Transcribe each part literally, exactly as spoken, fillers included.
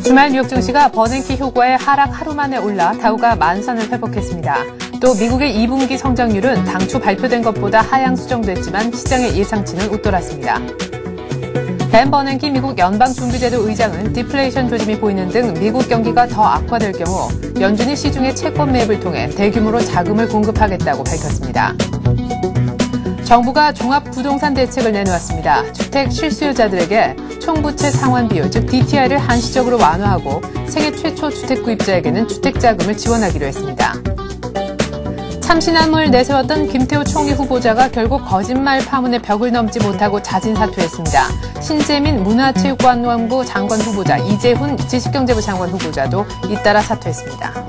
주말 뉴욕 증시가 버냉키 효과에 하락 하루 만에 올라 다우가 만선을 회복했습니다. 또 미국의 이 분기 성장률은 당초 발표된 것보다 하향 수정됐지만 시장의 예상치는 웃돌았습니다. 벤 버냉키 미국 연방준비제도 의장은 디플레이션 조짐이 보이는 등 미국 경기가 더 악화될 경우 연준이 시중의 채권 매입을 통해 대규모로 자금을 공급하겠다고 밝혔습니다. 정부가 종합부동산 대책을 내놓았습니다. 주택 실수요자들에게 총부채 상환 비율, 즉 디티아이를 한시적으로 완화하고 생애 최초 주택 구입자에게는 주택자금을 지원하기로 했습니다. 참신함을 내세웠던 김태우 총리 후보자가 결국 거짓말 파문의 벽을 넘지 못하고 자진 사퇴했습니다. 신재민 문화체육관광부 장관 후보자, 이재훈 지식경제부 장관 후보자도 잇따라 사퇴했습니다.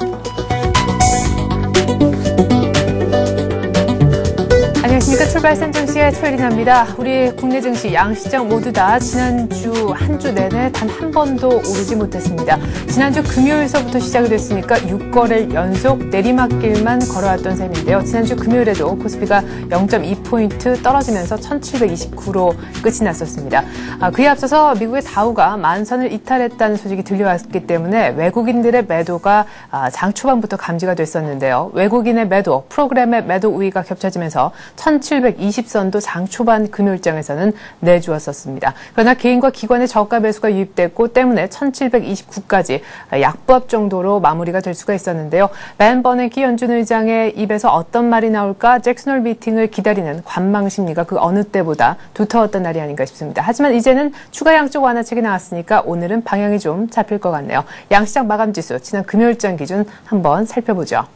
안녕하십니까. 출발선 증시의 최리나입니다. 우리 국내 증시 양시장 모두 다 지난주 한 주 내내 단 한 번도 오르지 못했습니다. 지난주 금요일서부터 시작이 됐으니까 육 거래일 연속 내리막길만 걸어왔던 셈인데요. 지난주 금요일에도 코스피가 영 점 이 포인트 떨어지면서 천칠백이십구로 끝이 났었습니다. 아, 그에 앞서서 미국의 다우가 만선을 이탈했다는 소식이 들려왔기 때문에 외국인들의 매도가 아, 장 초반부터 감지가 됐었는데요. 외국인의 매도, 프로그램의 매도 우위가 겹쳐지면서 천칠백이십 선도 장 초반 금요일장에서는 내주었었습니다. 그러나 개인과 기관의 저가 매수가 유입됐고 때문에 천칠백이십구까지 약보합 정도로 마무리가 될 수가 있었는데요. 벤 버냉키 연준 의장의 입에서 어떤 말이 나올까 잭슨홀 미팅을 기다리는 관망 심리가 그 어느 때보다 두터웠던 날이 아닌가 싶습니다. 하지만 이제는 추가 양적 완화책이 나왔으니까 오늘은 방향이 좀 잡힐 것 같네요. 양시장 마감지수 지난 금요일장 기준 한번 살펴보죠.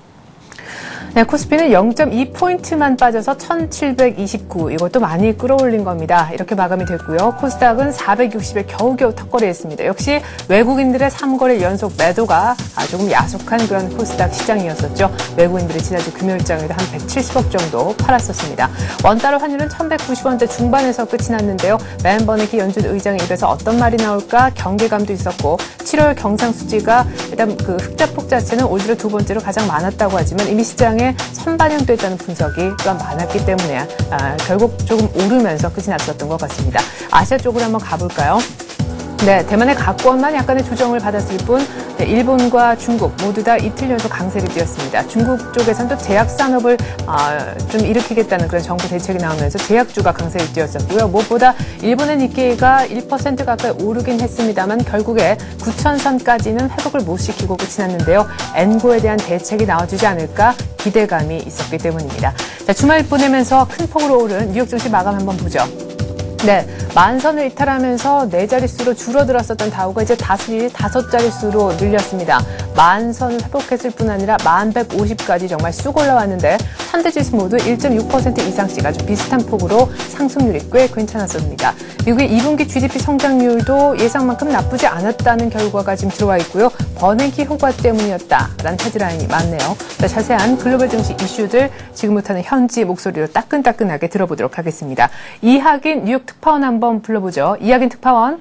네, 코스피는 영 점 이 포인트만 빠져서 천칠백이십구, 이것도 많이 끌어올린 겁니다. 이렇게 마감이 됐고요. 코스닥은 사백육십에 겨우겨우 턱걸이했습니다. 역시 외국인들의 삼 거래일 연속 매도가 조금 야속한 그런 코스닥 시장이었었죠. 외국인들이 지난주 금요일장에도 한 백칠십억 정도 팔았었습니다. 원달러 환율은 천백구십 원대 중반에서 끝이 났는데요. 벤 버냉키 연준 의장의 입에서 어떤 말이 나올까 경계감도 있었고 칠월 경상수지가 일단 그 흑자폭 자체는 올 들어 두 번째로 가장 많았다고 하지만 이미 시장에 선반영됐다는 분석이 또한 많았기 때문에 아, 결국 조금 오르면서 끝이 났었던 것 같습니다. 아시아 쪽으로 한번 가볼까요? 네, 대만의 각권만 약간의 조정을 받았을 뿐 네, 일본과 중국 모두 다 이틀 연속 강세를 띄었습니다. 중국 쪽에서는 또 제약 산업을 아, 좀 일으키겠다는 그런 정부 대책이 나오면서 제약주가 강세를 띄었었고요. 무엇보다 일본의 니케이가 일 퍼센트 가까이 오르긴 했습니다만 결국에 구천 선까지는 회복을 못 시키고 끝이 났는데요. 엔고에 대한 대책이 나와주지 않을까 기대감이 있었기 때문입니다. 자, 주말 보내면서 큰 폭으로 오른 뉴욕 증시 마감 한번 보죠. 네, 만선을 이탈하면서 네 자릿수로 줄어들었었던 다우가 이제 다시 다섯 자릿수로 늘렸습니다. 만선을 회복했을 뿐 아니라 만 백오십까지 정말 쑥 올라왔는데 삼 대 지수 모두 일 점 육 퍼센트 이상씩 아주 비슷한 폭으로 상승률이 꽤 괜찮았습니다. 미국의 이 분기 지디피 성장률도 예상만큼 나쁘지 않았다는 결과가 지금 들어와 있고요. 버냉키 효과 때문이었다라는 헤드라인이 많네요. 자, 자세한 글로벌 증시 이슈들 지금부터는 현지 목소리로 따끈따끈하게 들어보도록 하겠습니다. 이학인 뉴욕 특파원 한번 불러보죠. 이학인 특파원.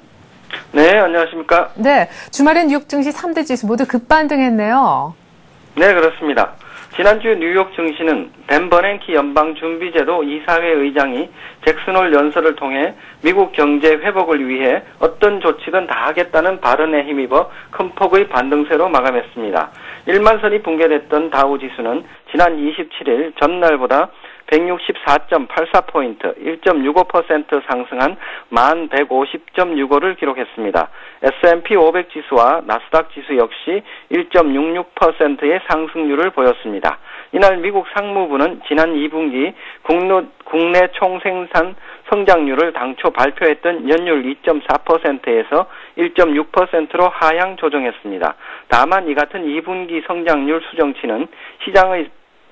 네, 안녕하십니까. 네, 주말엔 뉴욕 증시 삼 대 지수 모두 급반등했네요. 네, 그렇습니다. 지난주 뉴욕 증시는 벤 버냉키 연방준비제도 이사회 의장이 잭슨홀 연설을 통해 미국 경제 회복을 위해 어떤 조치든 다 하겠다는 발언에 힘입어 큰 폭의 반등세로 마감했습니다. 일만 선이 붕괴됐던 다우 지수는 지난 이십칠일 전날보다 백육십사 점 팔사 포인트, 일 점 육오 퍼센트 상승한 만 백오십 점 육오를 기록했습니다. 에스 앤 피 오백 지수와 나스닥 지수 역시 일 점 육육 퍼센트의 상승률을 보였습니다. 이날 미국 상무부는 지난 이 분기 국내, 국내 총생산 성장률을 당초 발표했던 연율 이 점 사 퍼센트에서 일 점 육 퍼센트로 하향 조정했습니다. 다만 이 같은 이 분기 성장률 수정치는 시장의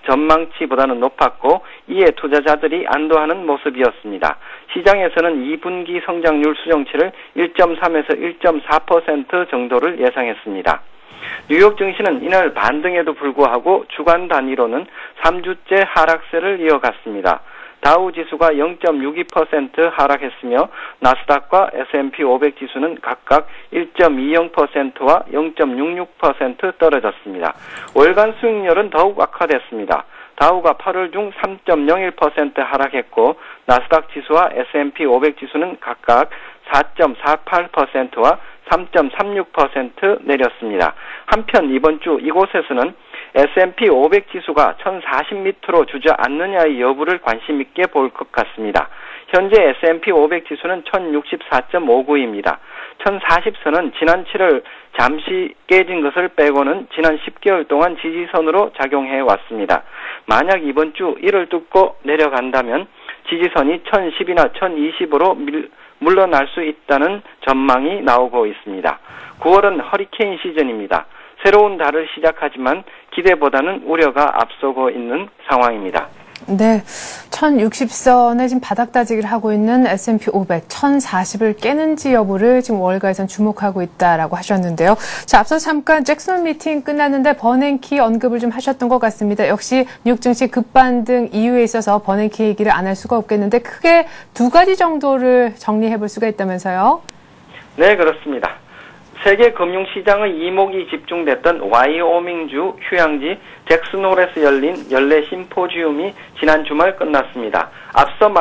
전망치보다는 높았고 이에 투자자들이 안도하는 모습이었습니다. 시장에서는 이 분기 성장률 수정치를 일 점 삼에서 일 점 사 퍼센트 정도를 예상했습니다. 뉴욕 증시는 이날 반등에도 불구하고 주간 단위로는 삼 주째 하락세를 이어갔습니다. 다우 지수가 영 점 육이 퍼센트 하락했으며 나스닥과 에스 앤 피 오백 지수는 각각 일 점 이영 퍼센트와 영 점 육육 퍼센트 떨어졌습니다. 월간 수익률은 더욱 악화됐습니다. 다우가 팔월 중 삼 점 영일 퍼센트 하락했고 나스닥 지수와 에스 앤 피 오백 지수는 각각 사 점 사팔 퍼센트와 삼 점 삼육 퍼센트 내렸습니다. 한편 이번 주 이곳에서는 에스 앤 피 오백 지수가 천사십 밑으로 주저앉느냐의 여부를 관심 있게 볼 것 같습니다. 현재 에스 앤 피 오백 지수는 천육십사 점 오구입니다. 천사십 선은 지난 칠월 잠시 깨진 것을 빼고는 지난 십 개월 동안 지지선으로 작용해 왔습니다. 만약 이번 주 이를 뚫고 내려간다면 지지선이 천십이나 천이십으로 밀, 물러날 수 있다는 전망이 나오고 있습니다. 구월은 허리케인 시즌입니다. 새로운 달을 시작하지만 기대보다는 우려가 앞서고 있는 상황입니다. 네, 천육십 선에 지금 바닥 다지기를 하고 있는 에스 앤 피 오백, 천사십을 깨는지 여부를 지금 월가에선 주목하고 있다라고 하셨는데요. 자, 앞서 잠깐 잭슨 미팅 끝났는데 버냉키 언급을 좀 하셨던 것 같습니다. 역시 뉴욕 증시 급반등 이유에 있어서 버냉키 얘기를 안 할 수가 없겠는데 크게 두 가지 정도를 정리해 볼 수가 있다면서요? 네, 그렇습니다. 세계 금융시장의 이목이 집중됐던 와이오밍주 휴양지 잭슨홀에서 열린 연례 심포지움이 지난 주말 끝났습니다. 앞서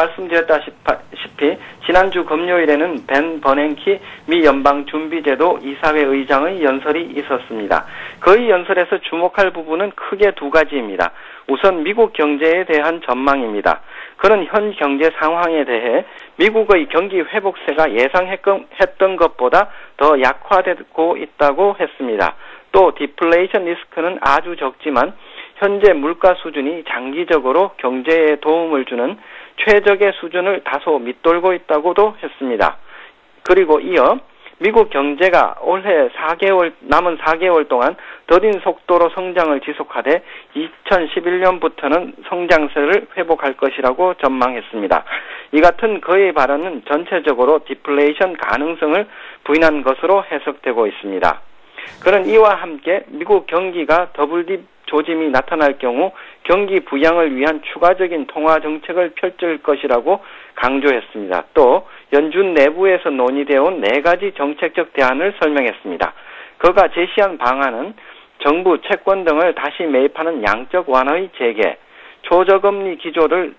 말씀드렸다시피 지난주 금요일에는 벤 버냉키 미 연방준비제도 이사회 의장의 연설이 있었습니다. 그의 연설에서 주목할 부분은 크게 두 가지입니다. 우선 미국 경제에 대한 전망입니다. 그는 현 경제 상황에 대해 미국의 경기 회복세가 예상했던 것보다 더 약화되고 있다고 했습니다. 또 디플레이션 리스크는 아주 적지만 현재 물가 수준이 장기적으로 경제에 도움을 주는 최적의 수준을 다소 밑돌고 있다고도 했습니다. 그리고 이어 미국 경제가 올해 사 개월, 남은 사 개월 동안 더딘 속도로 성장을 지속하되 이천십일 년부터는 성장세를 회복할 것이라고 전망했습니다. 이 같은 그의 발언은 전체적으로 디플레이션 가능성을 부인한 것으로 해석되고 있습니다. 그는 이와 함께 미국 경기가 더블딥 조짐이 나타날 경우 경기 부양을 위한 추가적인 통화 정책을 펼칠 것이라고 강조했습니다. 또 연준 내부에서 논의되어 온 네 가지 정책적 대안을 설명했습니다. 그가 제시한 방안은 정부 채권 등을 다시 매입하는 양적 완화의 재개, 초저금리 기조를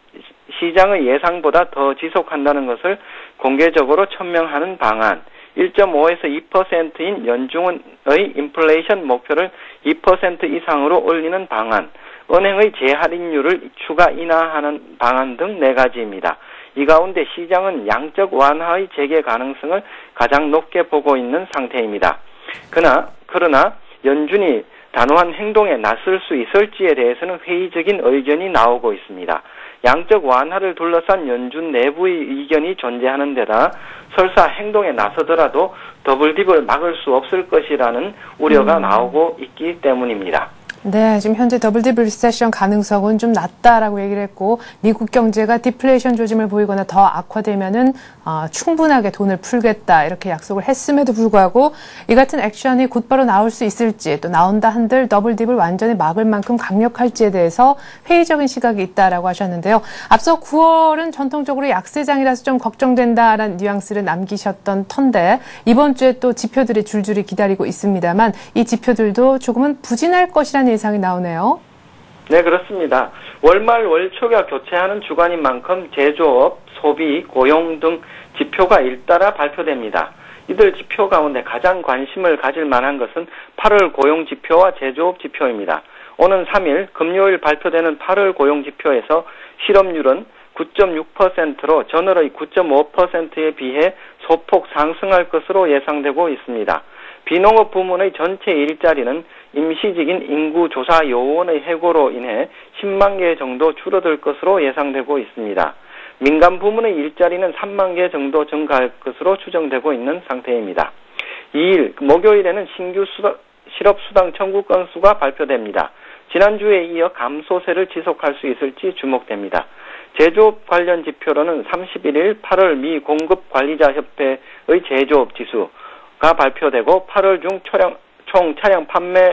시장의 예상보다 더 지속한다는 것을 공개적으로 천명하는 방안, 일 점 오에서 이 퍼센트인 연준의 인플레이션 목표를 이 퍼센트 이상으로 올리는 방안, 은행의 재할인율을 추가 인하하는 방안 등 네 가지입니다. 이 가운데 시장은 양적 완화의 재개 가능성을 가장 높게 보고 있는 상태입니다. 그러나, 그러나 연준이 단호한 행동에 나설 수 있을지에 대해서는 회의적인 의견이 나오고 있습니다. 양적 완화를 둘러싼 연준 내부의 의견이 존재하는 데다 설사 행동에 나서더라도 더블딥을 막을 수 없을 것이라는 우려가 음. 나오고 있기 때문입니다. 네, 지금 현재 더블딥 리세션 가능성은 좀 낮다라고 얘기를 했고 미국 경제가 디플레이션 조짐을 보이거나 더 악화되면은 어, 충분하게 돈을 풀겠다 이렇게 약속을 했음에도 불구하고 이 같은 액션이 곧바로 나올 수 있을지 또 나온다 한들 더블딥을 완전히 막을 만큼 강력할지에 대해서 회의적인 시각이 있다라고 하셨는데요. 앞서 구월은 전통적으로 약세장이라서 좀 걱정된다라는 뉘앙스를 남기셨던 터인데 이번 주에 또 지표들이 줄줄이 기다리고 있습니다만 이 지표들도 조금은 부진할 것이라는 예상이 나오네요. 네, 그렇습니다. 월말 월초가 교체하는 주간인 만큼 제조업, 소비, 고용 등 지표가 잇따라 발표됩니다. 이들 지표 가운데 가장 관심을 가질 만한 것은 팔월 고용 지표와 제조업 지표입니다. 오는 삼 일 금요일 발표되는 팔월 고용 지표에서 실업률은 구 점 육 퍼센트로 전월의 구 점 오 퍼센트에 비해 소폭 상승할 것으로 예상되고 있습니다. 비농업 부문의 전체 일자리는 임시직인 인구조사 요원의 해고로 인해 십만 개 정도 줄어들 것으로 예상되고 있습니다. 민간 부문의 일자리는 삼만 개 정도 증가할 것으로 추정되고 있는 상태입니다. 이 일 목요일에는 신규 수당, 실업수당 청구 건수가 발표됩니다. 지난주에 이어 감소세를 지속할 수 있을지 주목됩니다. 제조업 관련 지표로는 삼십일 일 팔월 미 공급관리자협회의 제조업 지수가 발표되고 팔월 중 초량, 총 차량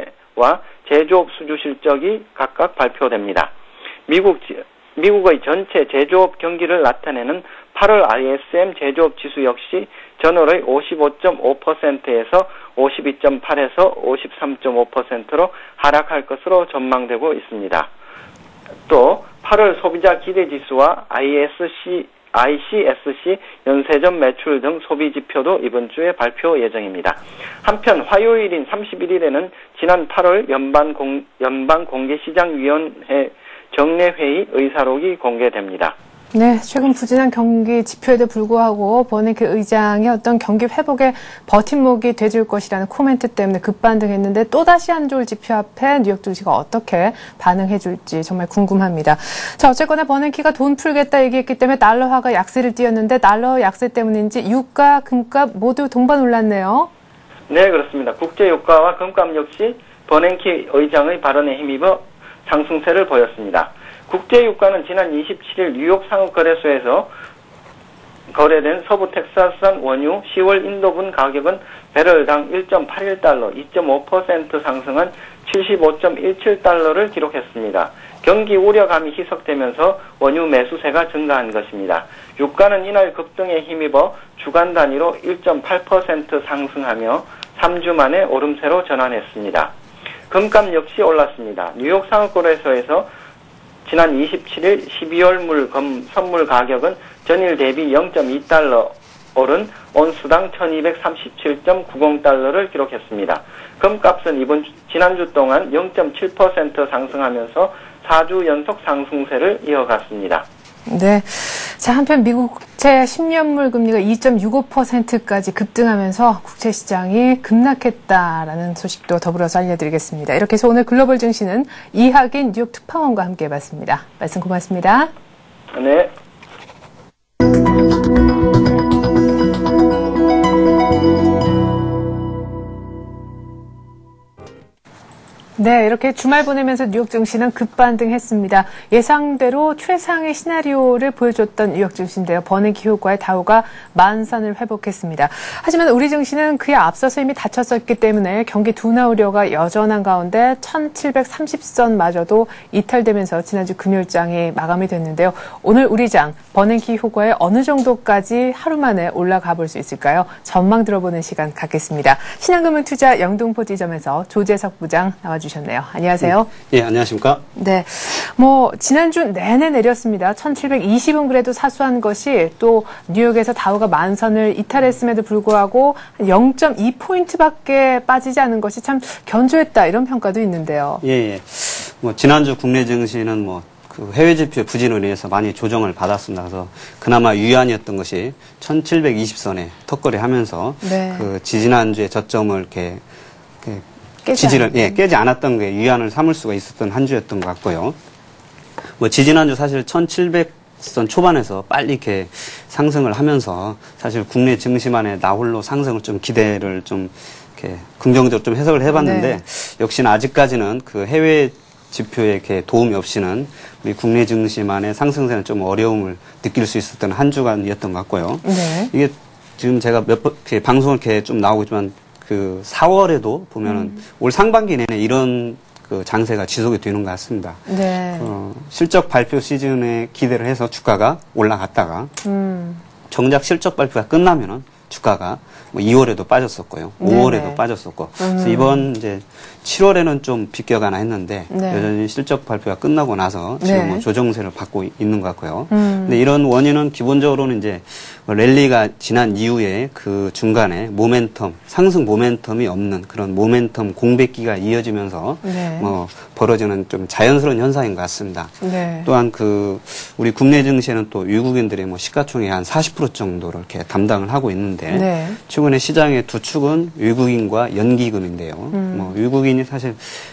판매와 제조업 수주 실적이 각각 발표됩니다. 미국, 미국의 전체 제조업 경기를 나타내는 팔월 아이 에스 엠 제조업 지수 역시 전월의 오십오 점 오 퍼센트에서 오십이 점 팔에서 오십삼 점 오 퍼센트로 하락할 것으로 전망되고 있습니다. 또 팔월 소비자 기대지수와 아이 에스 씨 아이씨에스씨 연세점 매출 등 소비 지표도 이번 주에 발표 예정입니다. 한편 화요일인 삼십일일에는 지난 팔월 연방공, 연방공개시장위원회 정례회의 의사록이 공개됩니다. 네, 최근 부진한 경기 지표에도 불구하고 버냉키 의장의 어떤 경기 회복에 버팀목이 돼줄 것이라는 코멘트 때문에 급반등했는데 또다시 안 좋을 지표 앞에 뉴욕 증시가 어떻게 반응해줄지 정말 궁금합니다. 자, 어쨌거나 버냉키가 돈 풀겠다 얘기했기 때문에 달러화가 약세를 띄었는데 달러 약세 때문인지 유가, 금값 모두 동반 올랐네요. 네, 그렇습니다. 국제 유가와 금값 역시 버냉키 의장의 발언에 힘입어 상승세를 보였습니다. 국제 유가는 지난 이십칠일 뉴욕 상업거래소에서 거래된 서부 텍사스산 원유 시월 인도분 가격은 배럴당 일 점 팔일 달러, 이 점 오 퍼센트 상승한 칠십오 점 일칠 달러를 기록했습니다. 경기 우려감이 희석되면서 원유 매수세가 증가한 것입니다. 유가는 이날 급등에 힘입어 주간 단위로 일 점 팔 퍼센트 상승하며 삼 주 만에 오름세로 전환했습니다. 금값 역시 올랐습니다. 뉴욕 상업거래소에서 지난 이십칠일 십이월 물 금 선물 가격은 전일 대비 영 점 이 달러 오른 온수당 천이백삼십칠 점 구십 달러를 기록했습니다. 금값은 이번 주, 지난주 동안 영 점 칠 퍼센트 상승하면서 사 주 연속 상승세를 이어갔습니다. 네. 자, 한편 미국 국채 십 년물 금리가 이 점 육오 퍼센트까지 급등하면서 국채 시장이 급락했다라는 소식도 더불어서 알려드리겠습니다. 이렇게 해서 오늘 글로벌 증시는 이학인 뉴욕 특파원과 함께 해봤습니다. 말씀 고맙습니다. 네. 네, 이렇게 주말 보내면서 뉴욕 증시는 급반등했습니다. 예상대로 최상의 시나리오를 보여줬던 뉴욕 증시인데요. 버냉키 효과의 다우가 만선을 회복했습니다. 하지만 우리 증시는 그에 앞서서 이미 다쳤었기 때문에 경기 둔화 우려가 여전한 가운데 천칠백삼십 선마저도 이탈되면서 지난주 금요일장이 마감이 됐는데요. 오늘 우리 장 버냉키 효과에 어느 정도까지 하루 만에 올라가 볼 수 있을까요? 전망 들어보는 시간 갖겠습니다. 신한금융투자 영등포 지점에서 조재석 부장 나와주셨습니다. 주셨네요. 안녕하세요. 예, 네, 안녕하십니까? 네. 뭐, 지난주 내내 내렸습니다. 천칠백이십은 그래도 사소한 것이 또 뉴욕에서 다우가 만선을 이탈했음에도 불구하고 영 점 이 포인트밖에 빠지지 않은 것이 참 견조했다. 이런 평가도 있는데요. 예, 예. 뭐, 지난주 국내 증시는 뭐, 그 해외 지표 부진으로 인해서 많이 조정을 받았습니다. 그래서 그나마 유안이었던 것이 천칠백이십 선에 턱걸이 하면서 네. 그 지지난주에 저점을 이렇게, 이렇게 깨지 지지를 예, 깨지 않았던 게 위안을 삼을 수가 있었던 한 주였던 것 같고요. 뭐 지지난주 사실 천칠백 선 초반에서 빨리 이렇게 상승을 하면서 사실 국내 증시만의 나홀로 상승을 좀 기대를 좀 이렇게 긍정적으로 좀 해석을 해봤는데 네. 역시나 아직까지는 그 해외 지표에 이렇게 도움이 없이는 우리 국내 증시만의 상승세는 좀 어려움을 느낄 수 있었던 한 주간이었던 것 같고요. 네. 이게 지금 제가 몇 번 이렇게 방송을 이렇게 좀 나오고 있지만 그 사월에도 보면은 음. 올 상반기 내내 이런 그 장세가 지속이 되는 것 같습니다. 네. 어, 실적 발표 시즌에 기대를 해서 주가가 올라갔다가 음. 정작 실적 발표가 끝나면은 주가가 뭐 이월에도 빠졌었고요. 네네. 오월에도 빠졌었고. 음. 그래서 이번 이제 칠월에는 좀 비껴가나 했는데 네. 여전히 실적 발표가 끝나고 나서 지금 네. 뭐 조정세를 받고 있는 것 같고요. 음. 근데 이런 원인은 기본적으로는 이제 랠리가 지난 이후에 그 중간에 모멘텀, 상승 모멘텀이 없는 그런 모멘텀 공백기가 이어지면서 네. 뭐 벌어지는 좀 자연스러운 현상인 것 같습니다. 네. 또한 그 우리 국내 증시에는 또 외국인들의 뭐 시가총액 한 사십 퍼센트 정도를 이렇게 담당을 하고 있는데 네. 최근에 시장의 두 축은 외국인과 연기금인데요. 음. 뭐 외국인이 사실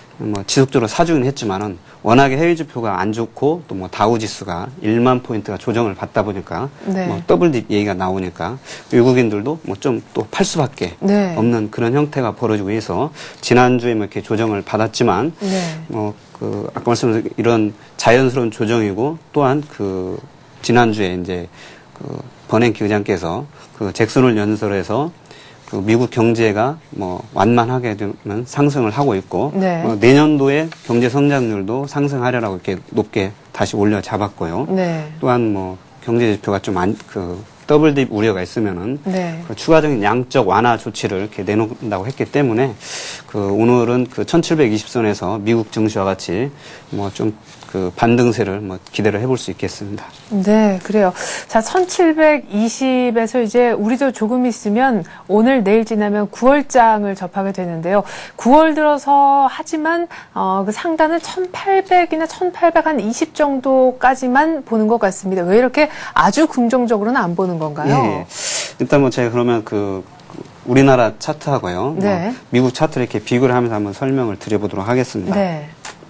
뭐 지속적으로 사주긴 했지만은 워낙에 해외 지표가 안 좋고 또 뭐 다우 지수가 일만 포인트가 조정을 받다 보니까 네. 뭐 더블 딥 얘기가 나오니까 외국인들도 뭐 좀 또 팔 수밖에 네. 없는 그런 형태가 벌어지고 해서 지난주에 뭐 이렇게 조정을 받았지만 네. 뭐 그 아까 말씀드린 이런 자연스러운 조정이고 또한 그 지난주에 이제 그 버냉키 의장께서 그 잭슨홀 연설에서 그 미국 경제가 뭐 완만하게 되면 상승을 하고 있고 네. 어, 내년도에 경제 성장률도 상승하려고 이렇게 높게 다시 올려 잡았고요. 네. 또한 뭐 경제 지표가 좀 안 그 더블 딥 우려가 있으면은 네. 그 추가적인 양적 완화 조치를 이렇게 내놓는다고 했기 때문에 그 오늘은 그 천칠백이십 선에서 미국 증시와 같이 뭐 좀 그 반등세를 뭐 기대를 해볼 수 있겠습니다. 네, 그래요. 자, 천칠백이십에서 이제 우리도 조금 있으면 오늘 내일 지나면 구월장을 접하게 되는데요. 구월 들어서 하지만 어, 그 상단은 천팔백이나 천팔백이십 정도까지만 보는 것 같습니다. 왜 이렇게 아주 긍정적으로는 안 보는 건가요? 예, 일단 뭐 제가 그러면 그 우리나라 차트하고요. 네. 뭐 미국 차트를 이렇게 비교를 하면서 한번 설명을 드려보도록 하겠습니다. 네.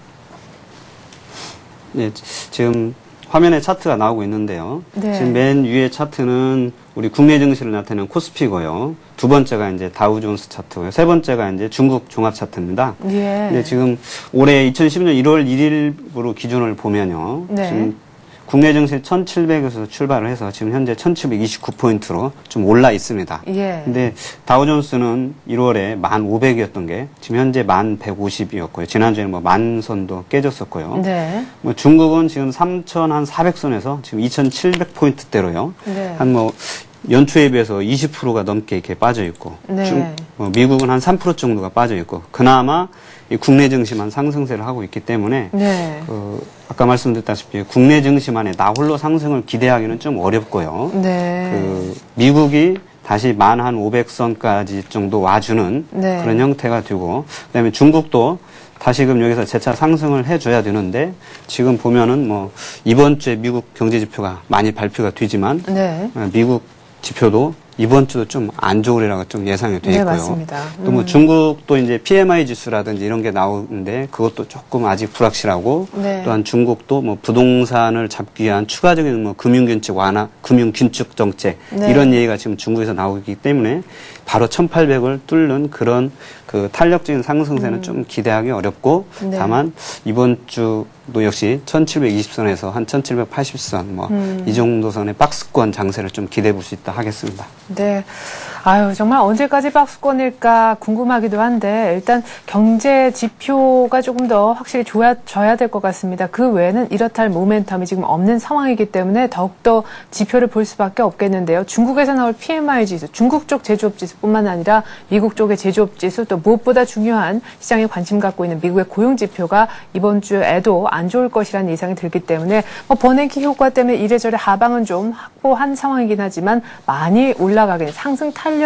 네, 지금 화면에 차트가 나오고 있는데요. 네. 지금 맨 위에 차트는 우리 국내 증시를 나타내는 코스피고요. 두 번째가 이제 다우존스 차트고요. 세 번째가 이제 중국 종합 차트입니다. 예. 근데 지금 올해 이천십 년 일월 일일부로 기준을 보면요. 네. 지금 국내 증시 천칠백에서 출발을 해서 지금 현재 천칠백이십구 포인트로 좀 올라 있습니다. 예. 근데 다우존스는 일월에 만 오백이었던 게 지금 현재 만 백오십이었고요. 지난주에는 뭐 만 선도 깨졌었고요. 네. 뭐 중국은 지금 삼천사백 선에서 지금 이천칠백 포인트대로요. 네. 한 뭐 연초에 비해서 이십 퍼센트가 넘게 이렇게 빠져 있고, 네. 중, 뭐 미국은 한 삼 퍼센트 정도가 빠져 있고, 그나마 이 국내 증시만 상승세를 하고 있기 때문에, 네. 그 아까 말씀드렸다시피 국내 증시만의 나홀로 상승을 기대하기는 좀 어렵고요. 네. 그 미국이 다시 만 한 오백 선까지 정도 와주는 네. 그런 형태가 되고, 그다음에 중국도 다시금 여기서 재차 상승을 해줘야 되는데 지금 보면은 뭐 이번 주에 미국 경제 지표가 많이 발표가 되지만 네. 미국 지표도 이번 주도 좀 안 좋으리라고 좀 예상이 돼 있고요. 네, 맞습니다. 또 뭐 음. 중국도 이제 피엠아이 지수라든지 이런 게 나오는데 그것도 조금 아직 불확실하고 네. 또한 중국도 뭐 부동산을 잡기 위한 추가적인 뭐 금융균축 완화, 금융균축 정책 네. 이런 얘기가 지금 중국에서 나오기 때문에 바로 천팔백을 뚫는 그런 그 탄력적인 상승세는 음. 좀 기대하기 어렵고 네. 다만 이번 주도 역시 천칠백이십 선에서 한 천칠백팔십 선 뭐 이 음. 정도 선의 박스권 장세를 좀 기대해 볼 수 있다 하겠습니다. 네. 아유, 정말 언제까지 박스권일까 궁금하기도 한데, 일단 경제 지표가 조금 더 확실히 좋아져야 될 것 같습니다. 그 외에는 이렇다 할 모멘텀이 지금 없는 상황이기 때문에 더욱더 지표를 볼 수밖에 없겠는데요. 중국에서 나올 피엠아이 지수, 중국 쪽 제조업 지수뿐만 아니라 미국 쪽의 제조업 지수, 또 무엇보다 중요한 시장에 관심 갖고 있는 미국의 고용 지표가 이번 주에도 안 좋을 것이라는 예상이 들기 때문에 뭐 버냉키 효과 때문에 이래저래 하방은 좀 확보한 상황이긴 하지만 많이 올라가긴 상승 탄력이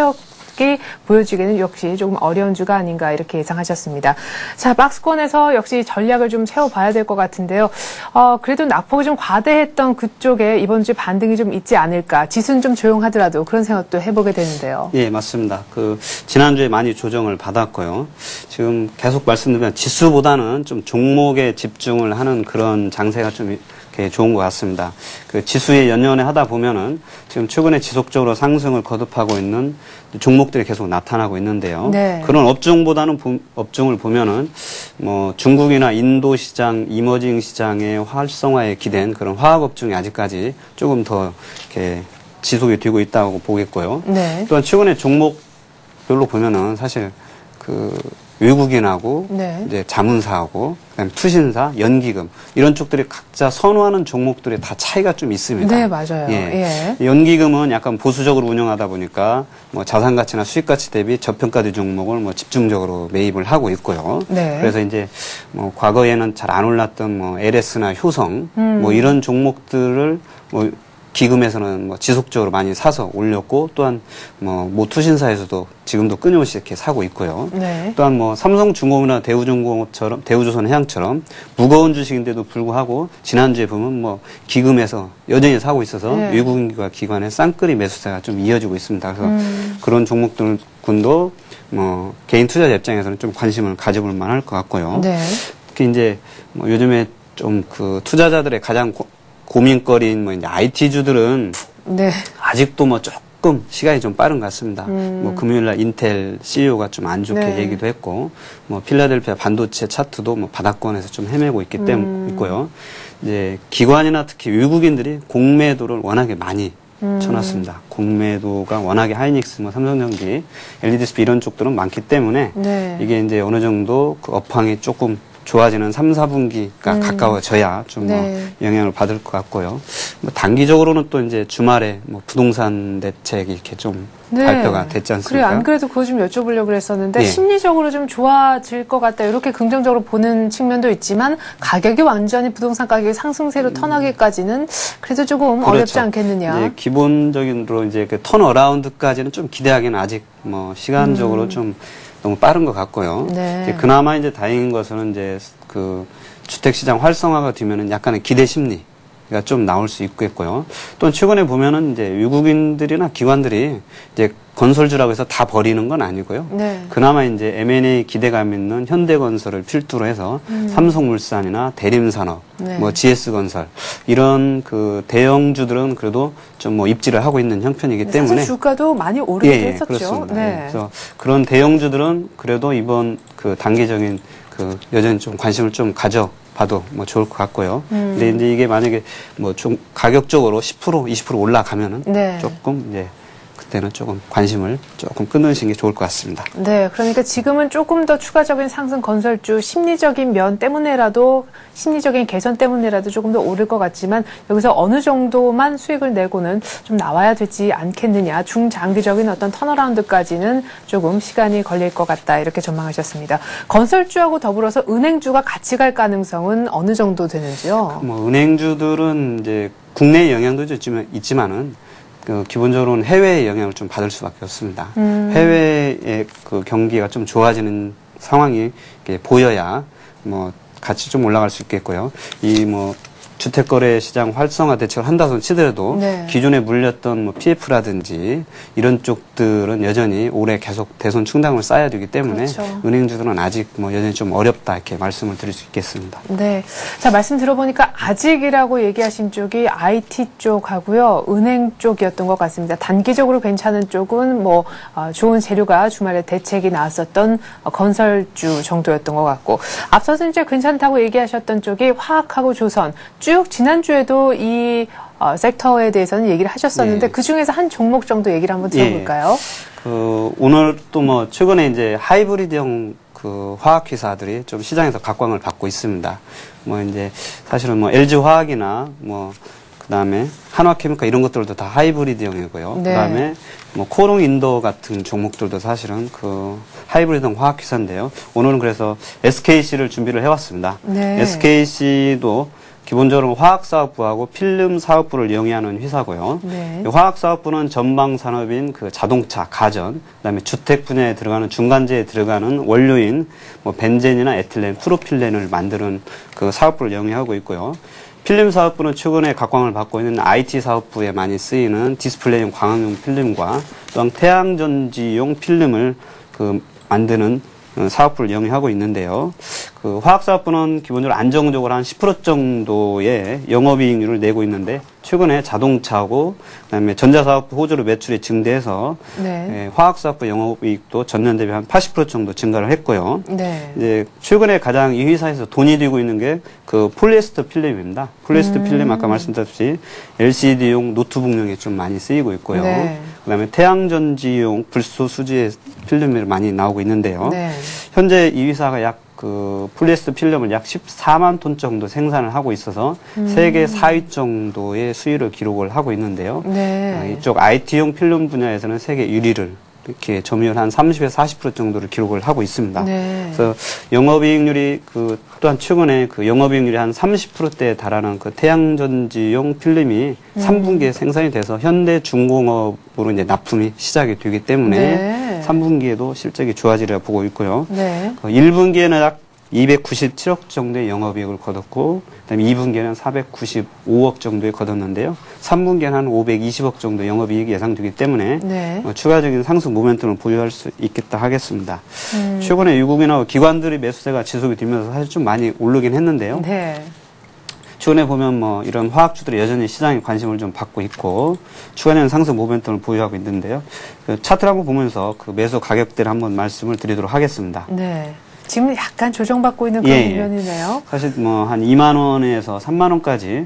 보여지기는 역시 조금 어려운 주가 아닌가 이렇게 예상하셨습니다. 자, 박스권에서 역시 전략을 좀 세워봐야 될 것 같은데요. 어, 그래도 낙폭이 좀 과대했던 그쪽에 이번 주에 반등이 좀 있지 않을까. 지수는 좀 조용하더라도 그런 생각도 해보게 되는데요. 예, 맞습니다. 그 지난주에 많이 조정을 받았고요. 지금 계속 말씀드리면 지수보다는 좀 종목에 집중을 하는 그런 장세가 좀 좋은 것 같습니다. 그 지수에 연연해 하다 보면은 지금 최근에 지속적으로 상승을 거듭하고 있는 종목들이 계속 나타나고 있는데요. 네. 그런 업종보다는 보, 업종을 보면은 뭐 중국이나 인도 시장, 이머징 시장의 활성화에 기댄 그런 화학 업종이 아직까지 조금 더 이렇게 지속이 되고 있다고 보겠고요. 네. 또한 최근에 종목별로 보면은 사실 그 외국인하고 네. 이제 자문사하고 그다음에 투신사, 연기금 이런 쪽들이 각자 선호하는 종목들이 다 차이가 좀 있습니다. 네, 맞아요. 예. 예. 연기금은 약간 보수적으로 운영하다 보니까 뭐 자산 가치나 수익 가치 대비 저평가된 종목을 뭐 집중적으로 매입을 하고 있고요. 네. 그래서 이제 뭐 과거에는 잘 안 올랐던 뭐 엘에스나 효성 음. 뭐 이런 종목들을 뭐 기금에서는 뭐 지속적으로 많이 사서 올렸고 또한 뭐 모투신사에서도 지금도 끊임없이 이렇게 사고 있고요. 네. 또한 뭐 삼성중공업이나 대우중공업처럼 대우조선해양처럼 무거운 주식인데도 불구하고 지난주에 보면 뭐 기금에서 여전히 사고 있어서 네. 외국인과 기관의 쌍끌이 매수세가 좀 이어지고 있습니다. 그래서 음. 그런 종목들군도 뭐 개인 투자자 입장에서는 좀 관심을 가져볼 만할 것 같고요. 네. 특히 이제 뭐 요즘에 좀 그 투자자들의 가장 고, 고민거리인 뭐 이제 아이티주들은 네. 아직도 뭐 조금 시간이 좀 빠른 것 같습니다. 음. 뭐 금요일날 인텔 씨이오가 좀 안 좋게 네. 얘기도 했고, 뭐 필라델피아 반도체 차트도 뭐 바닥권에서 좀 헤매고 있기 때문에 음. 있고요. 이제 기관이나 특히 외국인들이 공매도를 워낙에 많이 음. 쳐놨습니다. 공매도가 워낙에 하이닉스, 뭐 삼성전기, 엘이디에스피 이런 쪽들은 많기 때문에 네. 이게 이제 어느 정도 그 업황이 조금 좋아지는 삼, 사분기가 음. 가까워져야 좀 뭐 네. 영향을 받을 것 같고요. 뭐 단기적으로는 또 이제 주말에 뭐 부동산 대책이 이렇게 좀 네. 발표가 됐지 않습니까? 그래, 안 그래도 그거 좀 여쭤보려고 그랬었는데, 예. 심리적으로 좀 좋아질 것 같다, 이렇게 긍정적으로 보는 측면도 있지만, 가격이 완전히 부동산 가격이 상승세로 턴하기까지는 그래도 조금 그렇죠. 어렵지 않겠느냐. 이제 기본적으로 이제 그 턴어라운드까지는 좀 기대하기는 아직 뭐 시간적으로 음. 좀 너무 빠른 것 같고요. 네. 이제 그나마 이제 다행인 것은 이제 그 주택시장 활성화가 되면은 약간의 기대 심리. 가 좀 나올 수 있겠고요. 또 최근에 보면은 이제 외국인들이나 기관들이 이제 건설주라고 해서 다 버리는 건 아니고요. 네. 그나마 이제 엠 앤 에이 기대감 있는 현대건설을 필두로 해서 음. 삼성물산이나 대림산업, 네. 뭐 지에스건설 이런 그 대형주들은 그래도 좀 뭐 입지를 하고 있는 형편이기 사실 때문에 주가도 많이 오르기도 예, 예, 했었죠. 그렇습니다. 네. 예, 그래서 그런 대형주들은 그래도 이번 그 단기적인 그 여전히 좀 관심을 좀 가져. 봐도 뭐 좋을 것 같고요. 음. 근데 이제 이게 만약에 뭐 좀 가격적으로 십 퍼센트, 이십 퍼센트 올라가면은 네. 조금 이제 그때는 조금 관심을 조금 끊으시는 게 좋을 것 같습니다. 네, 그러니까 지금은 조금 더 추가적인 상승 건설주 심리적인 면 때문에라도 심리적인 개선 때문에라도 조금 더 오를 것 같지만 여기서 어느 정도만 수익을 내고는 좀 나와야 되지 않겠느냐. 중장기적인 어떤 턴어라운드까지는 조금 시간이 걸릴 것 같다. 이렇게 전망하셨습니다. 건설주하고 더불어서 은행주가 같이 갈 가능성은 어느 정도 되는지요? 뭐 은행주들은 이제 국내 영향도 있지만 있지만은 그 기본적으로는 해외의 영향을 좀 받을 수밖에 없습니다. 음. 해외의 그 경기가 좀 좋아지는 상황이 이렇게 보여야 뭐 같이 좀 올라갈 수 있겠고요. 이 뭐 주택거래 시장 활성화 대책을 한다손 치더라도 네. 기존에 물렸던 뭐 피에프라든지 이런 쪽들은 여전히 올해 계속 대손 충당을 쌓아야 되기 때문에 그렇죠. 은행주들은 아직 뭐 여전히 좀 어렵다 이렇게 말씀을 드릴 수 있겠습니다. 네. 자, 말씀 들어보니까 아직이라고 얘기하신 쪽이 아이티 쪽하고요. 은행 쪽이었던 것 같습니다. 단기적으로 괜찮은 쪽은 뭐, 어, 좋은 재료가 주말에 대책이 나왔었던 어, 건설주 정도였던 것 같고, 앞서서 이제 괜찮다고 얘기하셨던 쪽이 화학하고 조선, 쭉 지난주에도 이 어, 섹터에 대해서는 얘기를 하셨었는데 네. 그 중에서 한 종목 정도 얘기를 한번 들어볼까요? 예. 그 오늘 또 뭐 최근에 이제 하이브리드형 그 화학회사들이 좀 시장에서 각광을 받고 있습니다. 뭐 이제 사실은 뭐 엘지 화학이나 뭐 그다음에 한화케미칼 이런 것들도 다 하이브리드형이고요. 네. 그다음에 뭐 코롱 인도 같은 종목들도 사실은 그 하이브리드형 화학회사인데요. 오늘은 그래서 에스케이씨를 준비를 해왔습니다. 네. 에스케이씨도 기본적으로 화학사업부하고 필름사업부를 영위하는 회사고요. 네. 화학사업부는 전방산업인 그 자동차, 가전, 그다음에 주택 분야에 들어가는 중간재에 들어가는 원료인 뭐 벤젠이나 에틸렌, 프로필렌을 만드는 그 사업부를 영위하고 있고요. 필름 사업부는 최근에 각광을 받고 있는 아이티 사업부에 많이 쓰이는 디스플레이용 광학용 필름과 또한 태양전지용 필름을 그 만드는 사업부를 영위하고 있는데요. 그 화학사업부는 기본적으로 안정적으로 한 십 퍼센트 정도의 영업이익률을 내고 있는데 최근에 자동차하고 그다음에 전자사업부 호조로 매출이 증대해서 네. 예, 화학사업부 영업이익도 전년 대비 한 팔십 퍼센트 정도 증가를 했고요. 네. 이제 최근에 가장 이 회사에서 돈이 되고 있는 게 그 폴리에스터 필름입니다. 폴리에스터 음. 필름 아까 말씀드렸듯이 엘시디용 노트북용에 좀 많이 쓰이고 있고요. 네. 그다음에 태양전지용 불소 수지 필름이 많이 나오고 있는데요. 네. 현재 이 회사가 약 그 폴리에스터 필름을 약 십사만 톤 정도 생산을 하고 있어서 음. 세계 사 위 정도의 수익을 기록을 하고 있는데요. 네. 어, 이쪽 아이티용 필름 분야에서는 세계 일 위를 이렇게 점유율 한 삼십에서 사십 퍼센트 정도를 기록을 하고 있습니다. 네. 그래서 영업이익률이 그 또한 최근에 그 영업이익률이 한 삼십 퍼센트대에 달하는 그 태양전지용 필름이 음. 삼 분기에 생산이 돼서 현대중공업으로 이제 납품이 시작이 되기 때문에 네. 삼 분기에도 실적이 좋아지리라 보고 있고요. 네. 그 일 분기에는 약 이백구십칠억 정도의 영업이익을 거뒀고, 그다음에 이 분기에는 사백구십오억 정도에 거뒀는데요. 삼 분기에는 한 오백이십억 정도 영업이익이 예상되기 때문에 네. 어, 추가적인 상승 모멘텀을 보유할 수 있겠다 하겠습니다. 음. 최근에 유국이나 기관들의 매수세가 지속이 되면서 사실 좀 많이 오르긴 했는데요. 네. 최근에 보면 뭐 이런 화학주들이 여전히 시장에 관심을 좀 받고 있고 추가적인 상승 모멘텀을 보유하고 있는데요. 그 차트를 한번 보면서 그 매수 가격대를 한번 말씀을 드리도록 하겠습니다. 네. 지금 약간 조정받고 있는 그런 예, 예. 국면이네요. 사실 뭐 한 이만 원에서 삼만 원까지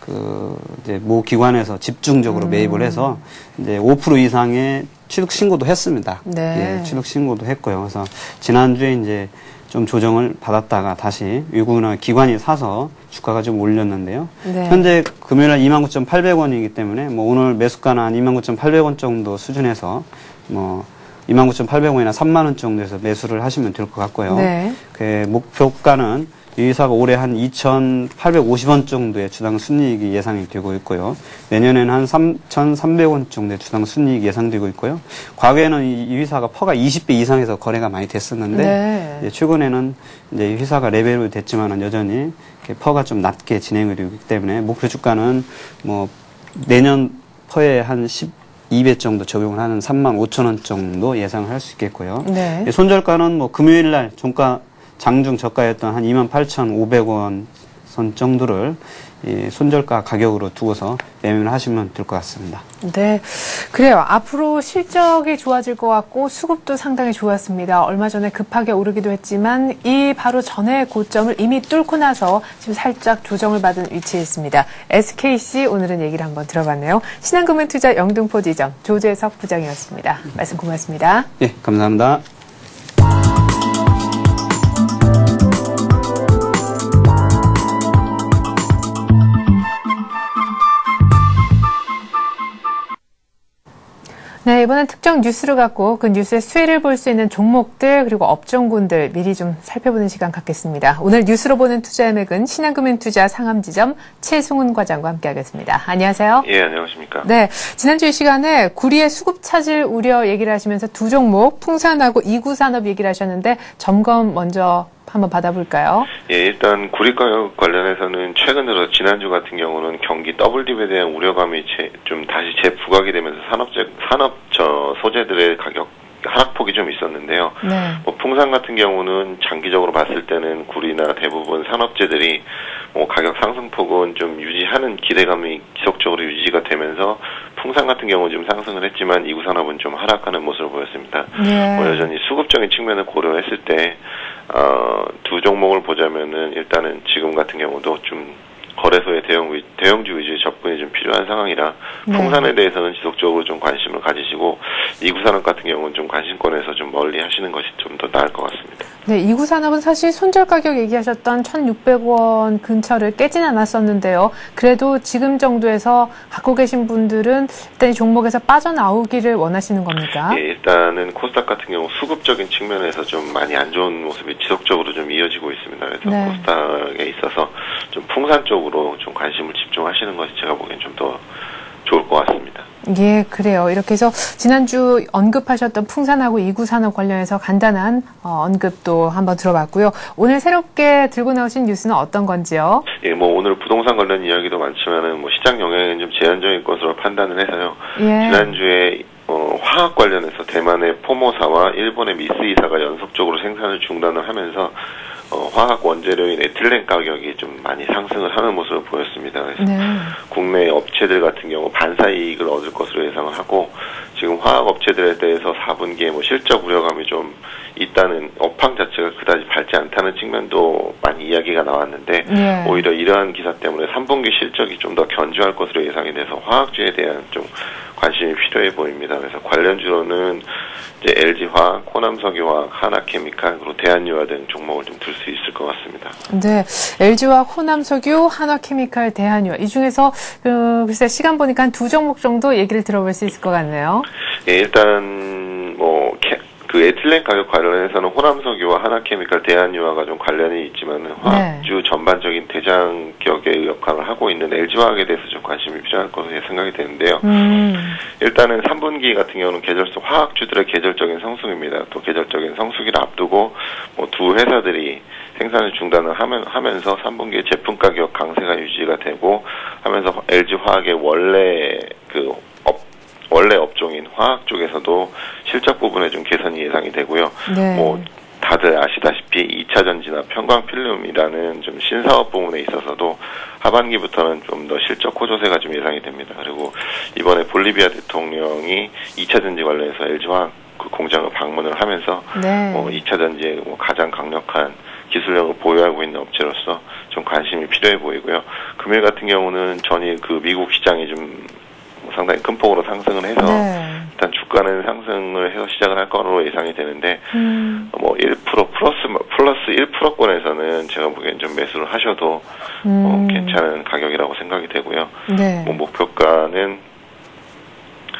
그 이제 모 기관에서 집중적으로 음. 매입을 해서 이제 오 퍼센트 이상의 취득 신고도 했습니다. 네. 예, 취득 신고도 했고요. 그래서 지난주에 이제 좀 조정을 받았다가 다시 외국이나 기관이 사서 주가가 좀 올렸는데요. 네. 현재 금요일날 이만 구천팔백 원이기 때문에 뭐 오늘 매수가는 한 이만 구천팔백 원 정도 수준에서 뭐 이만 구천팔백 원이나 삼만 원 정도에서 매수를 하시면 될 것 같고요. 네. 그 목표가는 이 회사가 올해 한 이천팔백오십 원 정도의 주당 순이익이 예상이 되고 있고요. 내년에는 한 삼천삼백 원 정도의 주당 순이익이 예상되고 있고요. 과거에는 이 회사가 퍼가 이십 배 이상에서 거래가 많이 됐었는데 네. 이제 최근에는 이제 이 회사가 레벨이 됐지만은 여전히 퍼가 좀 낮게 진행이 되기 때문에 목표 주가는 뭐 내년 퍼에 한 십이 배 정도 적용을 하는 삼만 오천 원 정도 예상을 할 수 있겠고요. 네. 손절가는 뭐 금요일 날 종가 장중 저가였던 한 이만 팔천오백 원 선 정도를 이 손절가 가격으로 두고서 매매를 하시면 될 것 같습니다. 네, 그래요. 앞으로 실적이 좋아질 것 같고 수급도 상당히 좋았습니다. 얼마 전에 급하게 오르기도 했지만 이 바로 전의 고점을 이미 뚫고 나서 지금 살짝 조정을 받은 위치에 있습니다. 에스케이씨 오늘은 얘기를 한번 들어봤네요. 신한금융투자 영등포 지점 조재석 부장이었습니다. 말씀 고맙습니다. 예, 감사합니다. 네, 이번엔 특정 뉴스를 갖고 그 뉴스의 수혜를 볼 수 있는 종목들 그리고 업종군들 미리 좀 살펴보는 시간 갖겠습니다. 오늘 뉴스로 보는 투자의 맥은 신한금융투자 상암지점 최승훈 과장과 함께하겠습니다. 안녕하세요. 예, 안녕하십니까. 네, 지난주 이 시간에 구리의 수급 차질 우려 얘기를 하시면서 두 종목 풍산하고 이구산업 얘기를 하셨는데 점검 먼저 한번 받아볼까요? 예, 일단 구리 가격 관련해서는 최근 들어 지난주 같은 경우는 경기 더블딥에 대한 우려감이 제, 좀 다시 재부각이 되면서 산업재, 산업 저 소재들의 가격 하락폭이 좀 있었는데요. 네. 뭐 풍산 같은 경우는 장기적으로 봤을 때는 구리나 대부분 산업재들이 뭐 가격 상승폭은 좀 유지하는 기대감이 지속적으로 유지가 되면서 풍산 같은 경우 좀 상승을 했지만 이구산업은 좀 하락하는 모습을 보였습니다. 네. 뭐 여전히 수급적인 측면을 고려했을 때 어, 두 종목을 보자면은 일단은 지금 같은 경우도 좀 거래소의 대형 위, 대형주 위주의 접근이 좀 필요한 상황이라 네. 풍산에 대해서는 지속적으로 좀 관심을 가지시고 이구산업 같은 경우는 좀 관심권에서 좀 멀리 하시는 것이 좀 더 나을 것 같습니다. 네, 이구산업은 사실 손절 가격 얘기하셨던 천육백 원 근처를 깨진 않았었는데요. 그래도 지금 정도에서 갖고 계신 분들은 일단 이 종목에서 빠져나오기를 원하시는 겁니까? 예, 일단은 코스닥 같은 경우 수급적인 측면에서 좀 많이 안 좋은 모습이 지속적으로 좀 이어지고 있습니다. 그래서 네. 코스닥에 있어서 좀 풍산 쪽으로 좀 관심을 집중하시는 것이 제가 보기엔 좀 더 좋을 것 같습니다. 예, 그래요. 이렇게 해서 지난주 언급하셨던 풍산하고 이구산업 관련해서 간단한 어, 언급도 한번 들어봤고요. 오늘 새롭게 들고 나오신 뉴스는 어떤 건지요? 예, 뭐 오늘 부동산 관련 이야기도 많지만은 뭐 시장 영향은 좀 제한적인 것으로 판단을 해서요. 예. 지난주에 어, 화학 관련해서 대만의 포모사와 일본의 미쓰이사가 연속적으로 생산을 중단을 하면서 어, 화학 원재료인 에틸렌 가격이 좀 많이 상승을 하는 모습을 보였습니다. 그래서 네. 국내 업체들 같은 경우 반사 이익을 얻을 것으로 예상을 하고 지금 화학 업체들에 대해서 사 분기에 뭐 실적 우려감이 좀 있다는 업황 자체가 그다지 밝지 않다는 측면도 많이 이야기가 나왔는데 네. 오히려 이러한 기사 때문에 삼 분기 실적이 좀 더 견조할 것으로 예상이 돼서 화학주에 대한 좀 관심이 필요해 보입니다. 그래서 관련주로는 이제 엘지화학, 호남석유화학, 하나케미칼, 그리고 대한유화 등 종목을 좀 들 수 있을 것 같습니다. 네, 엘지화학, 호남석유, 한화케미칼, 대한유화 이 중에서 그, 글쎄 시간 보니까 한 두 종목 정도 얘기를 들어볼 수 있을 것 같네요. 예, 일단 뭐 캐, 그 에틸렌 가격 관련해서는 호남석유와 하나케미칼, 대한유화가 좀 관련이 있지만 화학주 네. 전반적인 대장격의 역할을 하고 있는 엘지화학에 대해서 좀 관심이 필요할 것으로 생각이 되는데요. 음. 일단은 삼 분기 같은 경우는 계절성 화학주들의 계절적인 성수기입니다. 또 계절적인 성수기를 앞두고 뭐 두 회사들이 생산을 중단을 하면, 하면서 삼 분기에 제품 가격 강세가 유지가 되고 하면서 엘지화학의 원래 그 원래 업종인 화학 쪽에서도 실적 부분에 좀 개선이 예상이 되고요. 네. 뭐 다들 아시다시피 이 차 전지나 편광필름이라는 좀 신사업 부분에 있어서도 하반기부터는 좀 더 실적 호조세가 좀 예상이 됩니다. 그리고 이번에 볼리비아 대통령이 이 차 전지 관련해서 엘지화학 그 공장을 방문을 하면서 네. 뭐 이 차 전지의 뭐 가장 강력한 기술력을 보유하고 있는 업체로서 좀 관심이 필요해 보이고요. 금일 같은 경우는 전일 그 미국 시장이 좀 상당히 큰 폭으로 상승을 해서 네. 일단 주가는 상승을 해서 시작을 할 거로 예상이 되는데 음. 뭐 일 퍼센트 플러스 플러스 일 퍼센트권에서는 제가 보기엔 좀 매수를 하셔도 음. 어, 괜찮은 가격이라고 생각이 되고요. 네. 뭐 목표가는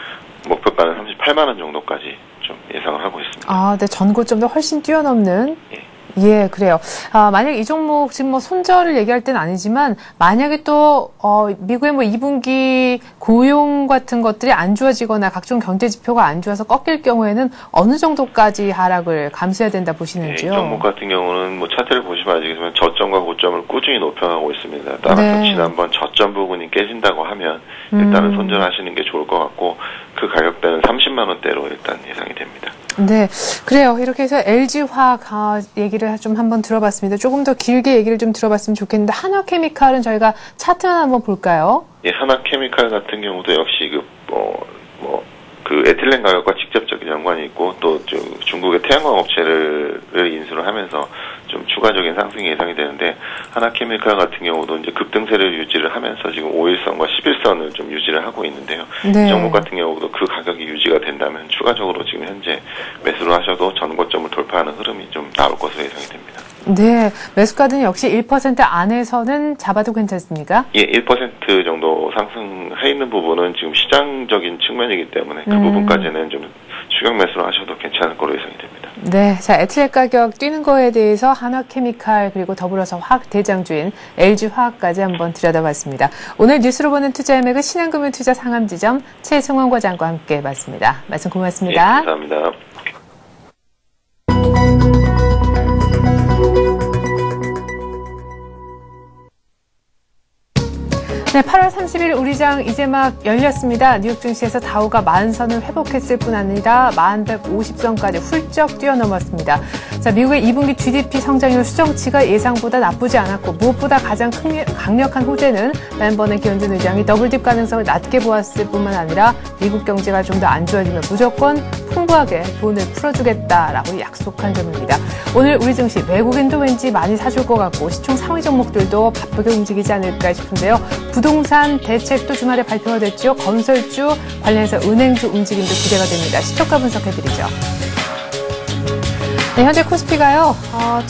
목표가는 삼십팔만 원 정도까지 좀 예상을 하고 있습니다. 아, 네, 전고점도 훨씬 뛰어넘는. 예. 예, 그래요. 아, 만약 이 종목 지금 뭐 손절을 얘기할 때는 아니지만 만약에 또 어, 미국의 뭐 이 분기 고용 같은 것들이 안 좋아지거나 각종 경제 지표가 안 좋아서 꺾일 경우에는 어느 정도까지 하락을 감수해야 된다 보시는지요? 네, 이 종목 같은 경우는 뭐 차트를 보시면 아시겠지만 저점과 고점을 꾸준히 높여가고 있습니다. 따라서 네. 지난번 저점 부분이 깨진다고 하면 일단은 음. 손절하시는 게 좋을 것 같고 그 가격대는 삼십만 원대로 일단 예상이 됩니다. 네, 그래요. 이렇게 해서 엘지화학 얘기를 좀 한번 들어봤습니다. 조금 더 길게 얘기를 좀 들어봤으면 좋겠는데 하나케미칼은 저희가 차트만 한번 볼까요? 예, 하나케미칼 같은 경우도 역시 그 뭐 뭐 그 에틸렌 가격과 직접적인 연관이 있고 또 중국의 태양광 업체를 인수를 하면서 좀 추가적인 상승이 예상이 되는데 하나케미칼 같은 경우도 이제 급등세를 유지를 하면서 지금 오 일선과 십 일선을 좀 유지를 하고 있는데요. 네. 이 종목 같은 경우도 그 가격이 유지가 된다면 추가적으로 지금 현재 매수를 하셔도 전고점을 돌파하는 흐름이 좀 나올 것으로 예상이 됩니다. 네, 매수가는 역시 일 퍼센트 안에서는 잡아도 괜찮습니까? 예, 일 퍼센트 정도 상승해 있는 부분은 지금 시장적인 측면이기 때문에 그 음. 부분까지는 좀 추격 매수를 하셔도 괜찮을 거로 예상이 됩니다. 네, 자, 에틸렌 가격 뛰는 거에 대해서 하나케미칼 그리고 더불어서 화학 대장주인 엘지화학까지 한번 들여다봤습니다. 오늘 뉴스로 보는 투자의 맥은 신한금융투자 상암지점 최승원 과장과 함께 해봤습니다. 말씀 고맙습니다. 예, 감사합니다. 네, 팔월 삼십일 우리장 이제 막 열렸습니다. 뉴욕 증시에서 다우가 만 선을 회복했을 뿐 아니라 만 백오십 선까지 훌쩍 뛰어넘었습니다. 자, 미국의 이 분기 지디피 성장률 수정치가 예상보다 나쁘지 않았고 무엇보다 가장 강력한 호재는 랜 버네키 연준 의장이 더블딥 가능성을 낮게 보았을 뿐만 아니라 미국 경제가 좀 더 안 좋아지면 무조건 풍부하게 돈을 풀어주겠다라고 약속한 점입니다. 오늘 우리 증시 외국인도 왠지 많이 사줄 것 같고 시총 상위 종목들도 바쁘게 움직이지 않을까 싶은데요. 부동산 대책도 주말에 발표가 됐죠. 건설주 관련해서 은행주 움직임도 기대가 됩니다. 시초가 분석해드리죠. 네, 현재 코스피가요. 어,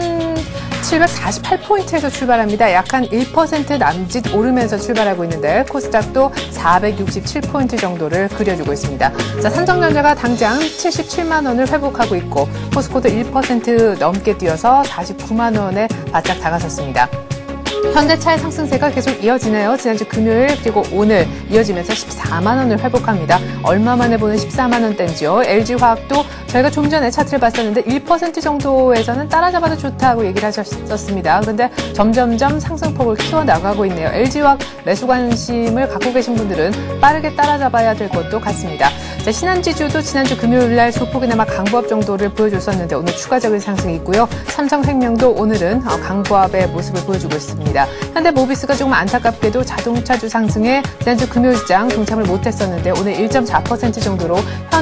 천칠백사십팔 포인트에서 출발합니다. 약 한 일 퍼센트 남짓 오르면서 출발하고 있는데 코스닥도 사백육십칠 포인트 정도를 그려주고 있습니다. 자, 삼성전자가 당장 칠십칠만 원을 회복하고 있고 포스코도 일 퍼센트 넘게 뛰어서 사십구만 원에 바짝 다가섰습니다. 현대차의 상승세가 계속 이어지네요. 지난주 금요일 그리고 오늘 이어지면서 십사만 원을 회복합니다. 얼마 만에 보는 십사만 원대인지요. 엘지화학도 저희가 좀 전에 차트를 봤었는데 일 퍼센트 정도에서는 따라잡아도 좋다고 얘기를 하셨었습니다. 그런데 점점점 상승폭을 키워나가고 있네요. 엘지화학 매수 관심을 갖고 계신 분들은 빠르게 따라잡아야 될 것도 같습니다. 자, 신한지주도 지난주 금요일 날 소폭이나마 강보합 정도를 보여줬었는데 오늘 추가적인 상승이 있고요. 삼성생명도 오늘은 강보합의 모습을 보여주고 있습니다. 현대모비스가 조금 안타깝게도 자동차주 상승에 지난주 금요일장 동참을 못했었는데 오늘 일 점 사 퍼센트 정도로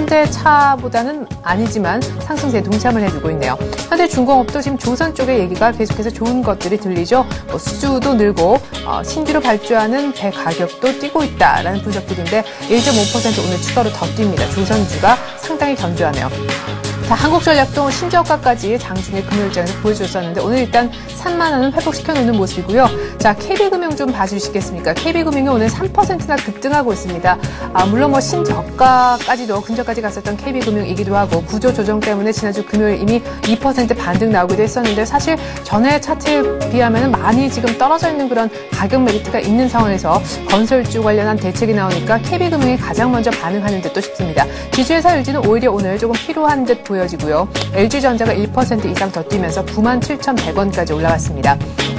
현대차보다는 아니지만 상승세에 동참을 해주고 있네요. 현대중공업도 지금 조선 쪽의 얘기가 계속해서 좋은 것들이 들리죠. 뭐 수주도 늘고 어, 신규로 발주하는 배 가격도 뛰고 있다라는 분석들인데 일 점 오 퍼센트 오늘 추가로 더 뜁니다. 조선주가 상당히 견조하네요. 자, 한국전력도 신저가까지 장중에 금요일장에서 보여줬었는데 오늘 일단 삼만 원은 회복시켜 놓는 모습이고요. 자, 케이비금융 좀 봐주시겠습니까? 케이비금융이 오늘 삼 퍼센트나 급등하고 있습니다. 아, 물론 뭐 신저가까지도 근저까지 갔었던 케이비금융이기도 하고 구조조정 때문에 지난주 금요일 이미 이 퍼센트 반등 나오기도 했었는데 사실 전에 차트에 비하면 많이 지금 떨어져 있는 그런 가격 메리트가 있는 상황에서 건설주 관련한 대책이 나오니까 케이비금융이 가장 먼저 반응하는 듯도 싶습니다. 지주회사 엘지는 오히려 오늘 조금 필요한 듯 보여지고요. 엘지전자가 일 퍼센트 이상 더 뛰면서 구만 칠천백 원까지 올라갔습니다.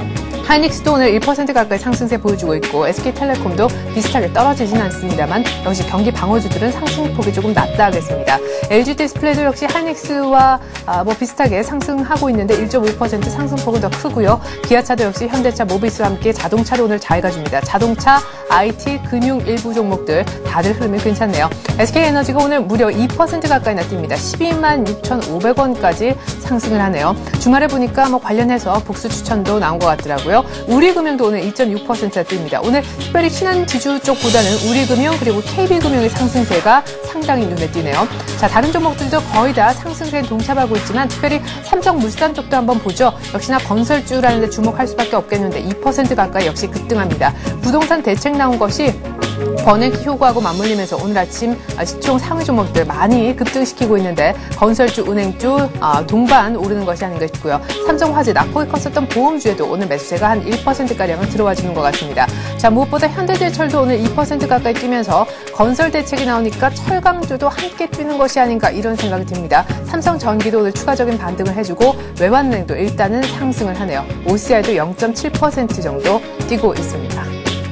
하이닉스도 오늘 일 퍼센트 가까이 상승세 보여주고 있고 에스케이텔레콤도 비슷하게 떨어지진 않습니다만 역시 경기 방어주들은 상승폭이 조금 낮다 하겠습니다. 엘지디스플레이도 역시 하이닉스와 아, 뭐 비슷하게 상승하고 있는데 일 점 오 퍼센트 상승폭은 더 크고요. 기아차도 역시 현대차, 모비스와 함께 자동차를 오늘 잘 가줍니다. 자동차, 아이티, 금융 일부 종목들 다들 흐름이 괜찮네요. 에스케이에너지가 오늘 무려 이 퍼센트 가까이나 뜁니다. 십이만 육천오백 원까지 상승을 하네요. 주말에 보니까 뭐 관련해서 복수 추천도 나온 것 같더라고요. 우리금융도 오늘 이 점 육 퍼센트나 뜁니다. 오늘 특별히 신한지주 쪽보다는 우리금융 그리고 케이비금융의 상승세가 상당히 눈에 띄네요. 자, 다른 종목들도 거의 다 상승세에 동참하고 있지만 특별히 삼성물산 쪽도 한번 보죠. 역시나 건설주라는 데 주목할 수밖에 없겠는데 이 퍼센트 가까이 역시 급등합니다. 부동산 대책 나온 것이 버냉키 효과하고 맞물리면서 오늘 아침 시총 상위 종목들 많이 급등시키고 있는데 건설주, 은행주 동반 오르는 것이 아닌가 싶고요. 삼성화재, 낙폭이 컸었던 보험주에도 오늘 매수세가 한 일 퍼센트가량은 들어와주는 것 같습니다. 자, 무엇보다 현대제철도 오늘 이 퍼센트 가까이 뛰면서 건설 대책이 나오니까 철강주도 함께 뛰는 것이 아닌가 이런 생각이 듭니다. 삼성전기도 오늘 추가적인 반등을 해주고 외환은행도 일단은 상승을 하네요. 오씨아이도 영 점 칠 퍼센트 정도 뛰고 있습니다.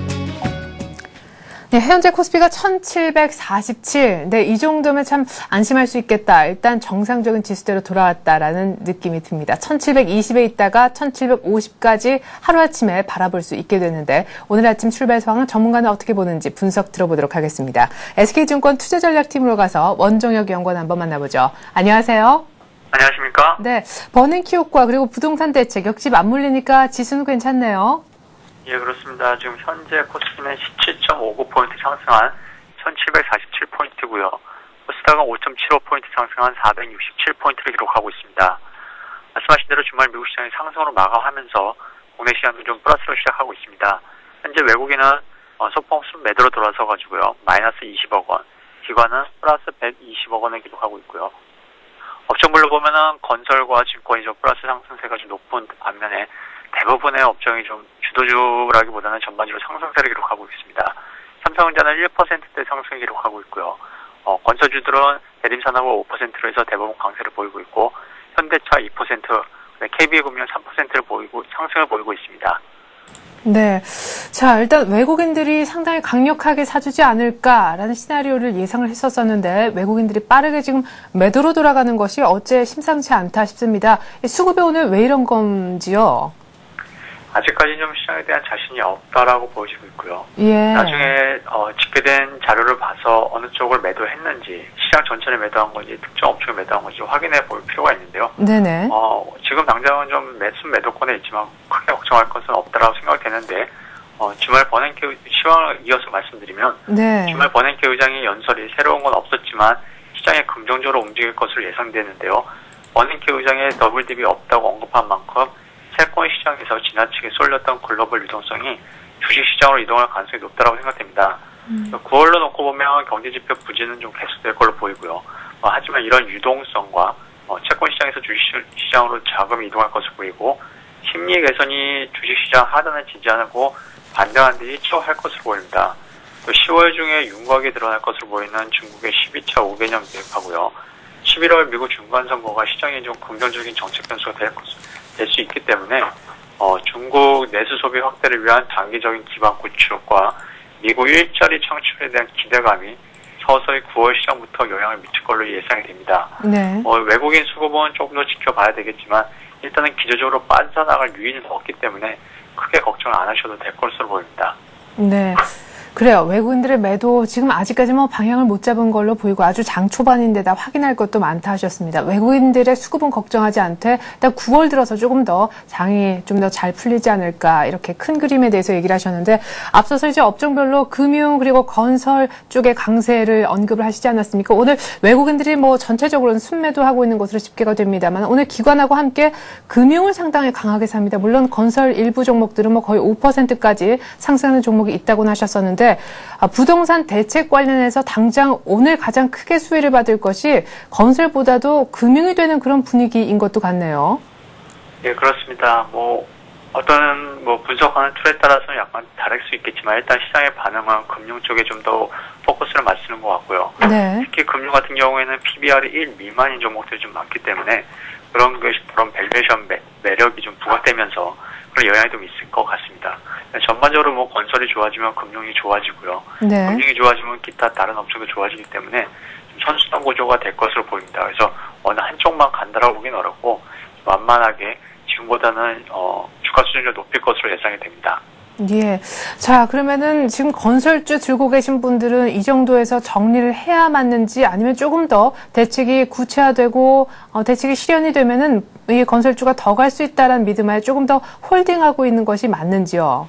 네, 현재 코스피가 천칠백사십칠. 네, 이 정도면 참 안심할 수 있겠다. 일단 정상적인 지수대로 돌아왔다라는 느낌이 듭니다. 천칠백이십에 있다가 천칠백오십까지 하루아침에 바라볼 수 있게 되는데 오늘 아침 출발 상황은 전문가는 어떻게 보는지 분석 들어보도록 하겠습니다. 에스케이증권 투자전략팀으로 가서 원종혁 연구원 한번 만나보죠. 안녕하세요. 안녕하십니까? 네, 버냉키 효과 그리고 부동산 대책 역시 맞물리니까 지수는 괜찮네요. 예, 그렇습니다. 지금 현재 코스피는 십칠 점 오구 포인트 상승한 천칠백사십칠 포인트고요. 코스닥은 오 점 칠오 포인트 상승한 사백육십칠 포인트를 기록하고 있습니다. 말씀하신 대로 주말 미국 시장이 상승으로 마감하면서 국내 시장도 좀 플러스로 시작하고 있습니다. 현재 외국인은 소폭 매도로 돌아서 가지고요. 마이너스 이십억 원, 기관은 플러스 백이십억 원을 기록하고 있고요. 업종별로 보면은 건설과 증권이 좀 플러스 상승세가 좀 높은 반면에 대부분의 업종이 좀 주도주라기보다는 전반적으로 상승세를 기록하고 있습니다. 삼성전자는 일 퍼센트대 상승을 기록하고 있고요. 어, 건설주들은 대림산업을 오 퍼센트로 해서 대부분 강세를 보이고 있고 현대차 이 퍼센트, 케이비금융 삼 퍼센트를 보이고 상승을 보이고 있습니다. 네. 자, 일단 외국인들이 상당히 강력하게 사주지 않을까라는 시나리오를 예상을 했었었는데 외국인들이 빠르게 지금 매도로 돌아가는 것이 어째 심상치 않다 싶습니다. 수급이 오늘 왜 이런 건지요? 아직까지 좀 시장에 대한 자신이 없다라고 보여지고 있고요. 예. 나중에 어, 집계된 자료를 봐서 어느 쪽을 매도했는지, 시장 전체를 매도한 건지, 특정 업종을 매도한 건지 확인해 볼 필요가 있는데요. 네네. 어, 지금 당장은 좀 매수 매도권에 있지만 크게 걱정할 것은 없다라고 생각이 되는데, 어, 주말 버냉키 시황을 이어서 말씀드리면, 네. 주말 버냉키 의장의 연설이 새로운 건 없었지만 시장에 긍정적으로 움직일 것으로 예상되는데요. 버냉키 의장의 더블딥이 없다고 언급한 만큼 채권 시장에서 지나치게 쏠렸던 글로벌 유동성이 주식 시장으로 이동할 가능성이 높다고 생각됩니다. 음. 구월로 놓고 보면 경제지표 부진은 좀 계속될 걸로 보이고요. 어, 하지만 이런 유동성과 어, 채권 시장에서 주식 시장으로 자금이 이동할 것으로 보이고 심리 개선이 주식 시장 하단을 지지하고 반등하는 데 일조할 것으로 보입니다. 또 시월 중에 윤곽이 드러날 것으로 보이는 중국의 십이 차 오 개년 계획하고요. 십일월 미국 중간선거가 시장에 좀 긍정적인 정책 변수가 될 수 있기 때문에 어, 중국 내수 소비 확대를 위한 장기적인 기반 구축과 미국 일자리 창출에 대한 기대감이 서서히 구월 시장부터 영향을 미칠 걸로 예상이 됩니다. 네. 어, 외국인 수급은 조금 더 지켜봐야 되겠지만 일단은 기저적으로 빠져나갈 유인은 없기 때문에 크게 걱정 안 하셔도 될 것으로 보입니다. 네. 그래요. 외국인들의 매도 지금 아직까지 뭐 방향을 못 잡은 걸로 보이고 아주 장 초반인데다 확인할 것도 많다 하셨습니다. 외국인들의 수급은 걱정하지 않되 일단 구월 들어서 조금 더 장이 좀 더 잘 풀리지 않을까 이렇게 큰 그림에 대해서 얘기를 하셨는데 앞서서 이제 업종별로 금융 그리고 건설 쪽의 강세를 언급을 하시지 않았습니까? 오늘 외국인들이 뭐 전체적으로는 순매도하고 있는 것으로 집계가 됩니다만 오늘 기관하고 함께 금융을 상당히 강하게 삽니다. 물론 건설 일부 종목들은 뭐 거의 오 퍼센트까지 상승하는 종목이 있다고는 하셨었는데 부동산 대책 관련해서 당장 오늘 가장 크게 수혜를 받을 것이 건설보다도 금융이 되는 그런 분위기인 것도 같네요. 예, 그렇습니다. 뭐 어떤 뭐 분석하는 툴에 따라서는 약간 다를 수 있겠지만 일단 시장의 반응은 금융 쪽에 좀 더 포커스를 맞추는 것 같고요. 네. 특히 금융 같은 경우에는 피비알이 일 미만인 종목들이 좀 많기 때문에 그런 것이 그런 밸류에이션 매, 매력이 좀 부각되면서 그런 영향이 좀 있을 것 같습니다. 전반적으로 뭐 건설이 좋아지면 금융이 좋아지고요. 네. 금융이 좋아지면 기타 다른 업종도 좋아지기 때문에 선수단 구조가 될 것으로 보입니다. 그래서 어느 한쪽만 간다라고 보기는 어렵고 만만하게 지금보다는 어, 주가 수준을 높일 것으로 예상이 됩니다. 예. 자, 그러면은 지금 건설주 들고 계신 분들은 이 정도에서 정리를 해야 맞는지 아니면 조금 더 대책이 구체화되고 어, 대책이 실현이 되면은 이 건설주가 더 갈 수 있다라는 믿음하에 조금 더 홀딩하고 있는 것이 맞는지요?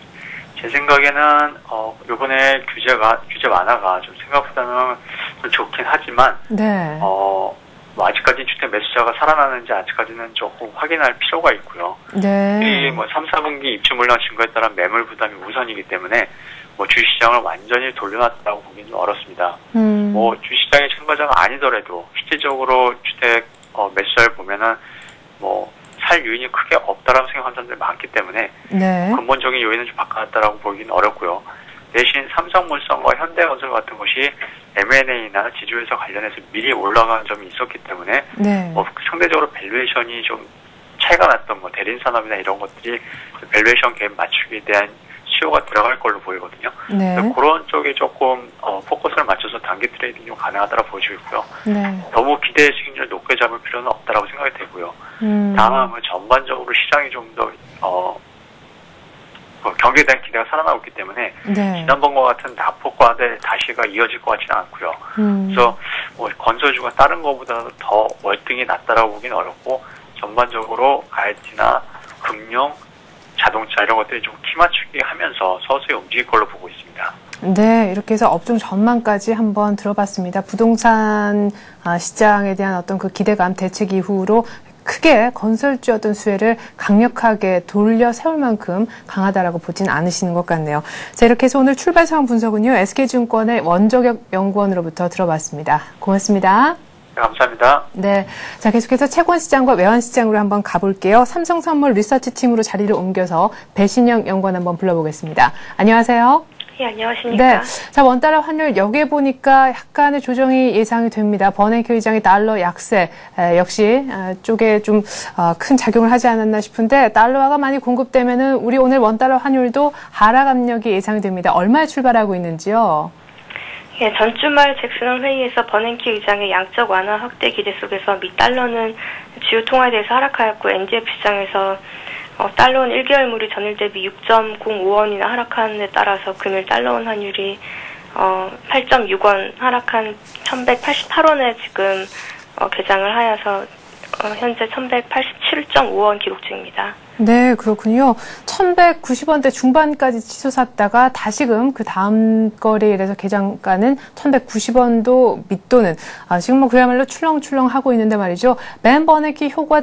제 생각에는 어, 이번에 규제가 규제 완화가 좀 생각보다는 좀 좋긴 하지만 네. 어, 뭐 아직까지 주택 매수자가 살아나는지 아직까지는 조금 확인할 필요가 있고요. 네. 이 뭐 삼, 사분기 입주 물량 증가에 따른 매물 부담이 우선이기 때문에 뭐 주식시장을 완전히 돌려놨다고 보기는 좀 어렵습니다. 음. 뭐 주식시장의 참가자가 아니더라도 실질적으로 주택 어, 매수자를 보면은 뭐 살 요인이 크게 없다라고 생각하는 사람들이 많기 때문에 네. 근본적인 요인은 좀 바꿔놨다라고 보기는 어렵고요. 대신 삼성물산과 현대건설 같은 것이 엠 앤 에이나 지주회사 관련해서 미리 올라간 점이 있었기 때문에 네. 뭐 상대적으로 밸류에이션이 좀 차이가 났던 뭐 대림산업이나 이런 것들이 밸류에이션 갭 맞추기에 대한 수요가 들어갈 걸로 보이거든요. 네. 그런 쪽에 조금 어, 포커스를 맞춰서 단기 트레이딩이 좀 가능하다고 보여지고 있고요. 네. 너무 기대 수익률 높게 잡을 필요는 없다라고 생각이 되고요. 음. 다만 전반적으로 시장이 좀 더 어, 경기에 대한 기대가 살아나고 있기 때문에 네. 지난번과 같은 낙폭과의 다시가 이어질 것 같지는 않고요. 음. 그래서 뭐 건설주가 다른 것보다 더 월등히 낮다라고 보기는 어렵고 전반적으로 아이티나 금융, 자동차 이런 것들이 좀 키 맞추기 하면서 서서히 움직일 걸로 보고 있습니다. 네, 이렇게 해서 업종 전망까지 한번 들어봤습니다. 부동산 시장에 대한 어떤 그 기대감 대책 이후로 크게 건설주 어떤 수혜를 강력하게 돌려 세울 만큼 강하다라고 보진 않으시는 것 같네요. 자, 이렇게 해서 오늘 출발 상황 분석은요, 에스케이증권의 원정혁 연구원으로부터 들어봤습니다. 고맙습니다. 네, 감사합니다. 네. 자, 계속해서 채권시장과 외환시장으로 한번 가볼게요. 삼성선물 리서치팀으로 자리를 옮겨서 배신영 연구원 한번 불러보겠습니다. 안녕하세요. 네, 안녕하십니까. 네. 자, 원달러 환율 여기에 보니까 약간의 조정이 예상이 됩니다. 버냉키 의장의 달러 약세 에, 역시 에, 쪽에 좀 큰 어, 작용을 하지 않았나 싶은데 달러화가 많이 공급되면은 우리 오늘 원달러 환율도 하락 압력이 예상이 됩니다. 얼마에 출발하고 있는지요? 예, 전주말 잭슨홀 회의에서 버냉키 의장의 양적 완화 확대 기대 속에서 미 달러는 주요 통화에 대해서 하락하였고 엔지에프 시장에서 어, 달러원 일 개월물이 전일 대비 육 점 공오 원이나 하락한 데 따라서 금일 달러원 환율이 어, 팔 점 육 원 하락한 천백팔십팔 원에 지금 어, 개장을 하여서 어, 현재 천백팔십칠 점 오 원 기록 중입니다. 네, 그렇군요. 천백구십 원대 중반까지 치솟았다가 다시금 그 다음 거래일에서 개장가는 천백구십 원도 밑도는 아, 지금 뭐 그야말로 출렁출렁 하고 있는데 말이죠. 맨 버냉키 효과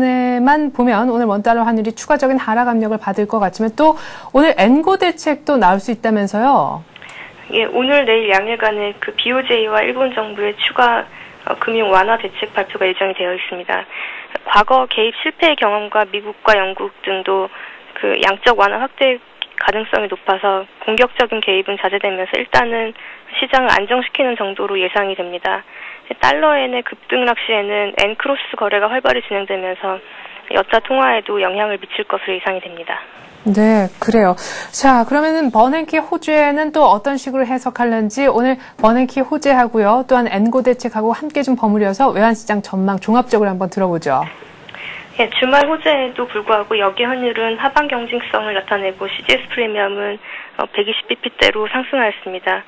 때문에만 보면 오늘 원달러 환율이 추가적인 하락 압력을 받을 것 같지만 또 오늘 엔고 대책도 나올 수 있다면서요. 예, 오늘 내일 양일간에 그 비오제이와 일본 정부의 추가 어, 금융 완화 대책 발표가 예정이 되어 있습니다. 과거 개입 실패의 경험과 미국과 영국 등도 그 양적 완화 확대 가능성이 높아서 공격적인 개입은 자제되면서 일단은 시장을 안정시키는 정도로 예상이 됩니다. 달러엔의 급등락 시에는 엔크로스 거래가 활발히 진행되면서 여타 통화에도 영향을 미칠 것으로 예상이 됩니다. 네, 그래요. 자, 그러면은 버냉키 호재는 또 어떤 식으로 해석할는지 오늘 버냉키 호재하고요. 또한 엔고 대책하고 함께 좀 버무려서 외환시장 전망 종합적으로 한번 들어보죠. 예, 주말 호재에도 불구하고 여기 환율은 하방 경직성을 나타내고 씨디에스 프리미엄은 백이십 비피대로 상승하였습니다.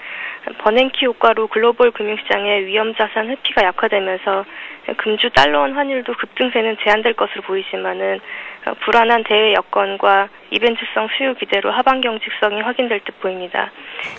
버냉키 효과로 글로벌 금융시장의 위험자산 회피가 약화되면서 금주 달러원 환율도 급등세는 제한될 것으로 보이지만은 불안한 대외 여건과 이벤트성 수요 기대로 하방 경직성이 확인될 듯 보입니다.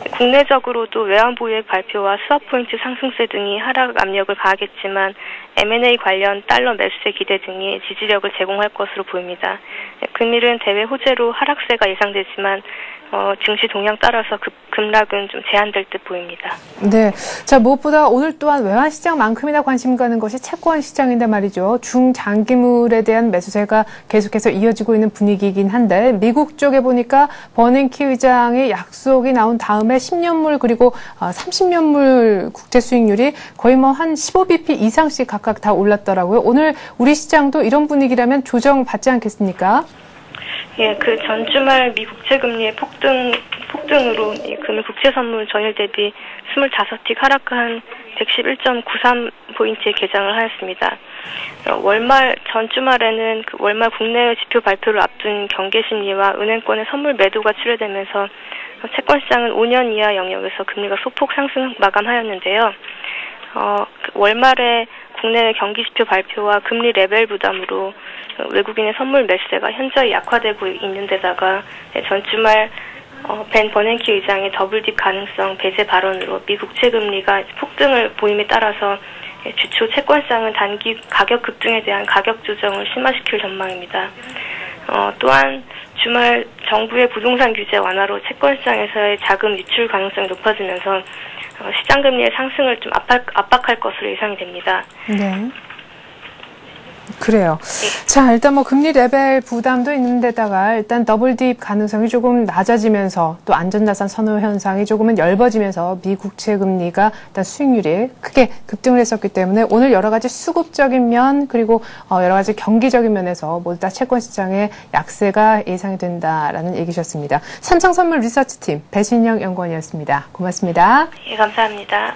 국내적으로도 외환 보유액 발표와 스왑 포인트 상승세 등이 하락 압력을 가하겠지만 엠 앤 에이 관련 달러 매수세 기대 등이 지지력을 제공할 것으로 보입니다. 금일은 대외 호재로 하락세가 예상되지만 어, 증시 동향 따라서 급, 급락은 좀 제한될 듯 보입니다. 네. 자, 무엇보다 오늘 또한 외환시장만큼이나 관심 가는 것이 채권시장인데 말이죠. 중장기물에 대한 매수세가 계속해서 이어지고 있는 분위기이긴 한데 미국 쪽에 보니까 버냉키 의장의 약속이 나온 다음에 십 년물 그리고 삼십 년물 국제 수익률이 거의 뭐 한 십오 비피 이상씩 각각 다 올랐더라고요. 오늘 우리 시장도 이런 분위기라면 조정 받지 않겠습니까? 예, 그 전주말 미 국채금리의 폭등, 폭등으로 이 금일 국채선물 전일 대비 이십오 틱 하락한 백십일 점 구삼 포인트의 개장을 하였습니다. 어, 월말, 전주말에는 그 월말 국내외 지표 발표를 앞둔 경계심리와 은행권의 선물 매도가 출회되면서 채권시장은 오 년 이하 영역에서 금리가 소폭 상승 마감하였는데요. 어, 그 월말에 국내외 경기지표 발표와 금리 레벨 부담으로 외국인의 선물 매수세가 현저히 약화되고 있는 데다가 전주말 어, 벤 버냉키 의장의 더블딥 가능성 배제 발언으로 미 국채금리가 폭등을 보임에 따라서 주초 채권시장은 단기 가격 급등에 대한 가격 조정을 심화시킬 전망입니다. 어, 또한 주말 정부의 부동산 규제 완화로 채권 시장에서의 자금 유출 가능성이 높아지면서 어, 시장 금리의 상승을 좀 압박, 압박할 것으로 예상이 됩니다. 네. 그래요. 네. 자, 일단 뭐 금리 레벨 부담도 있는 데다가 일단 더블 딥 가능성이 조금 낮아지면서 또 안전자산 선호 현상이 조금은 엷어지면서 미국채 금리가 일단 수익률이 크게 급등을 했었기 때문에 오늘 여러 가지 수급적인 면 그리고 어 여러 가지 경기적인 면에서 모두 다 채권 시장의 약세가 예상이 된다라는 얘기셨습니다. 삼성선물 리서치팀 배신영 연구원이었습니다. 고맙습니다. 예, 감사합니다.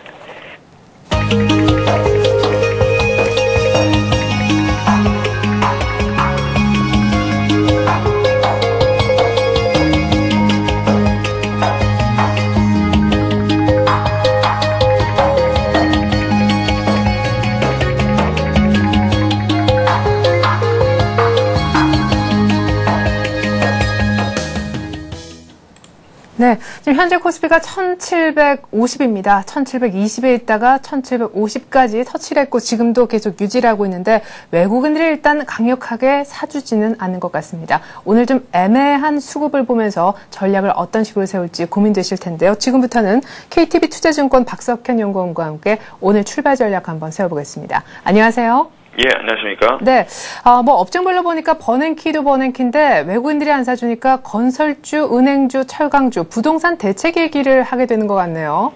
네, 지금 현재 코스피가 천칠백오십입니다. 천칠백이십에 있다가 천칠백오십까지 터치를 했고 지금도 계속 유지를 하고 있는데 외국인들이 일단 강력하게 사주지는 않은 것 같습니다. 오늘 좀 애매한 수급을 보면서 전략을 어떤 식으로 세울지 고민되실 텐데요. 지금부터는 케이티비 투자증권 박석현 연구원과 함께 오늘 출발 전략 한번 세워보겠습니다. 안녕하세요. 예, 안녕하십니까? 네, 어, 뭐 업종별로 보니까 버냉키도 버냉키인데 외국인들이 안 사주니까 건설주, 은행주, 철강주, 부동산 대책 얘기를 하게 되는 것 같네요.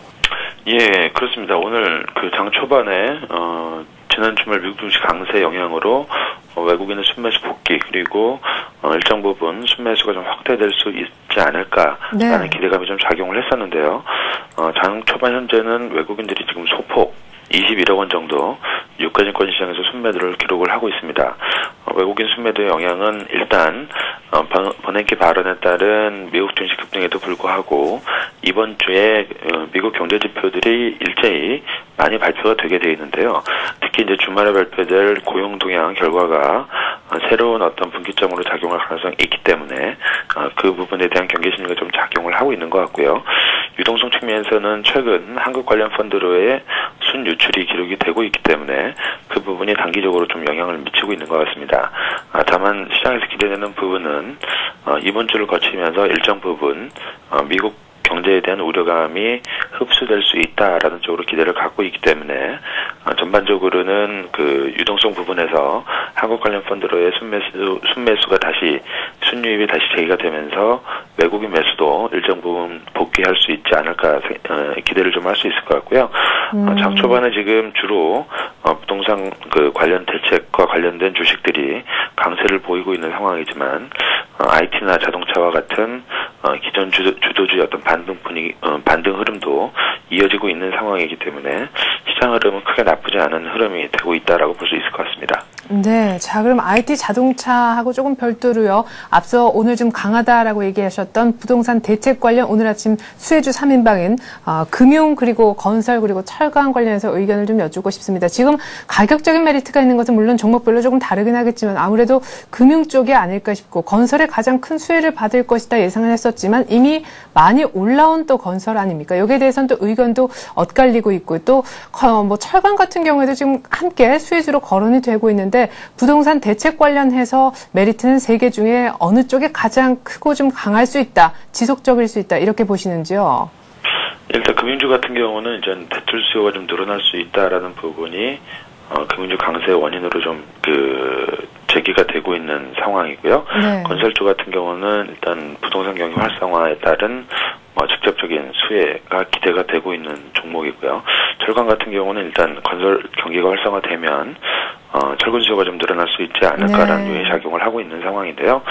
예, 그렇습니다. 오늘 그 장 초반에 어, 지난 주말 미국 증시 강세 영향으로 어, 외국인의 순매수 복귀 그리고 어, 일정 부분 순매수가 좀 확대될 수 있지 않을까라는 네. 기대감이 좀 작용을 했었는데요. 어, 장 초반 현재는 외국인들이 지금 소폭 이십일억 원 정도 유가증권 시장에서 순매도를 기록을 하고 있습니다. 어, 외국인 순매도의 영향은 일단 어, 버냉키 발언에 따른 미국 증시 급등에도 불구하고 이번 주에 어, 미국 경제 지표들이 일제히 많이 발표가 되게 되어 있는데요. 특히 이제 주말에 발표될 고용 동향 결과가 어, 새로운 어떤 분기점으로 작용할 가능성이 있기 때문에 어, 그 부분에 대한 경계 심리가 좀 작용을 하고 있는 것 같고요. 유동성 측면에서는 최근 한국 관련 펀드로의 순유출이 기록이 되고 있기 때문에 그 부분이 단기적으로 좀 영향을 미치고 있는 것 같습니다. 아, 다만 시장에서 기대되는 부분은 어, 이번 주를 거치면서 일정 부분 어, 미국 경제에 대한 우려감이 흡수될 수 있다라는 쪽으로 기대를 갖고 있기 때문에 어, 전반적으로는 그 유동성 부분에서 한국 관련 펀드로의 순매수, 순매수가 다시 순유입이 다시 제기가 되면서 외국인 매수도 일정 부분 복귀할 수 있지 않을까 어, 기대를 좀 할 수 있을 것 같고요. 음. 어, 장 초반에 지금 주로 어, 부동산 그 관련 대책과 관련된 주식들이 강세를 보이고 있는 상황이지만 어, 아이티나 자동차와 같은 어, 기존 주도, 주도주의 어떤 반등 분위기, 어, 반등 흐름도 이어지고 있는 상황이기 때문에 시장 흐름은 크게 나쁘지 않은 흐름이 되고 있다라고 볼 수 있을 것 같습니다. 네, 자 그럼 아이티 자동차하고 조금 별도로요. 앞서 오늘 좀 강하다라고 얘기하셨던 부동산 대책 관련 오늘 아침 수혜주 삼 인방인 어, 금융 그리고 건설 그리고 철강 관련해서 의견을 좀 여쭙고 싶습니다. 지금 가격적인 메리트가 있는 것은 물론 종목별로 조금 다르긴 하겠지만 아무래도 금융 쪽이 아닐까 싶고 건설에 가장 큰 수혜를 받을 것이다 예상을 했었지만 이미 많이 올라온 또 건설 아닙니까? 여기에 대해서는 또 의견도 엇갈리고 있고 또 뭐 철강 같은 경우에도 지금 함께 수혜주로 거론이 되고 있는데 부동산 대책 관련해서 메리트는 세 개 중에 어느 쪽에 가장 크고 좀 강할 수 있다, 지속적일 수 있다 이렇게 보시는지요? 일단 금융주 같은 경우는 이제 대출 수요가 좀 늘어날 수 있다라는 부분이 어, 금융주 강세의 원인으로 좀 그 제기가 되고 있는 상황이고요. 네. 건설주 같은 경우는 일단 부동산 경기 활성화에 따른 뭐 직접적인 수혜가 기대가 되고 있는 종목이고요. 철강 같은 경우는 일단 건설 경기가 활성화되면 어, 철근 수요가 좀 늘어날 수 있지 않을까라는 네. 유의 작용을 하고 있는 상황인데요.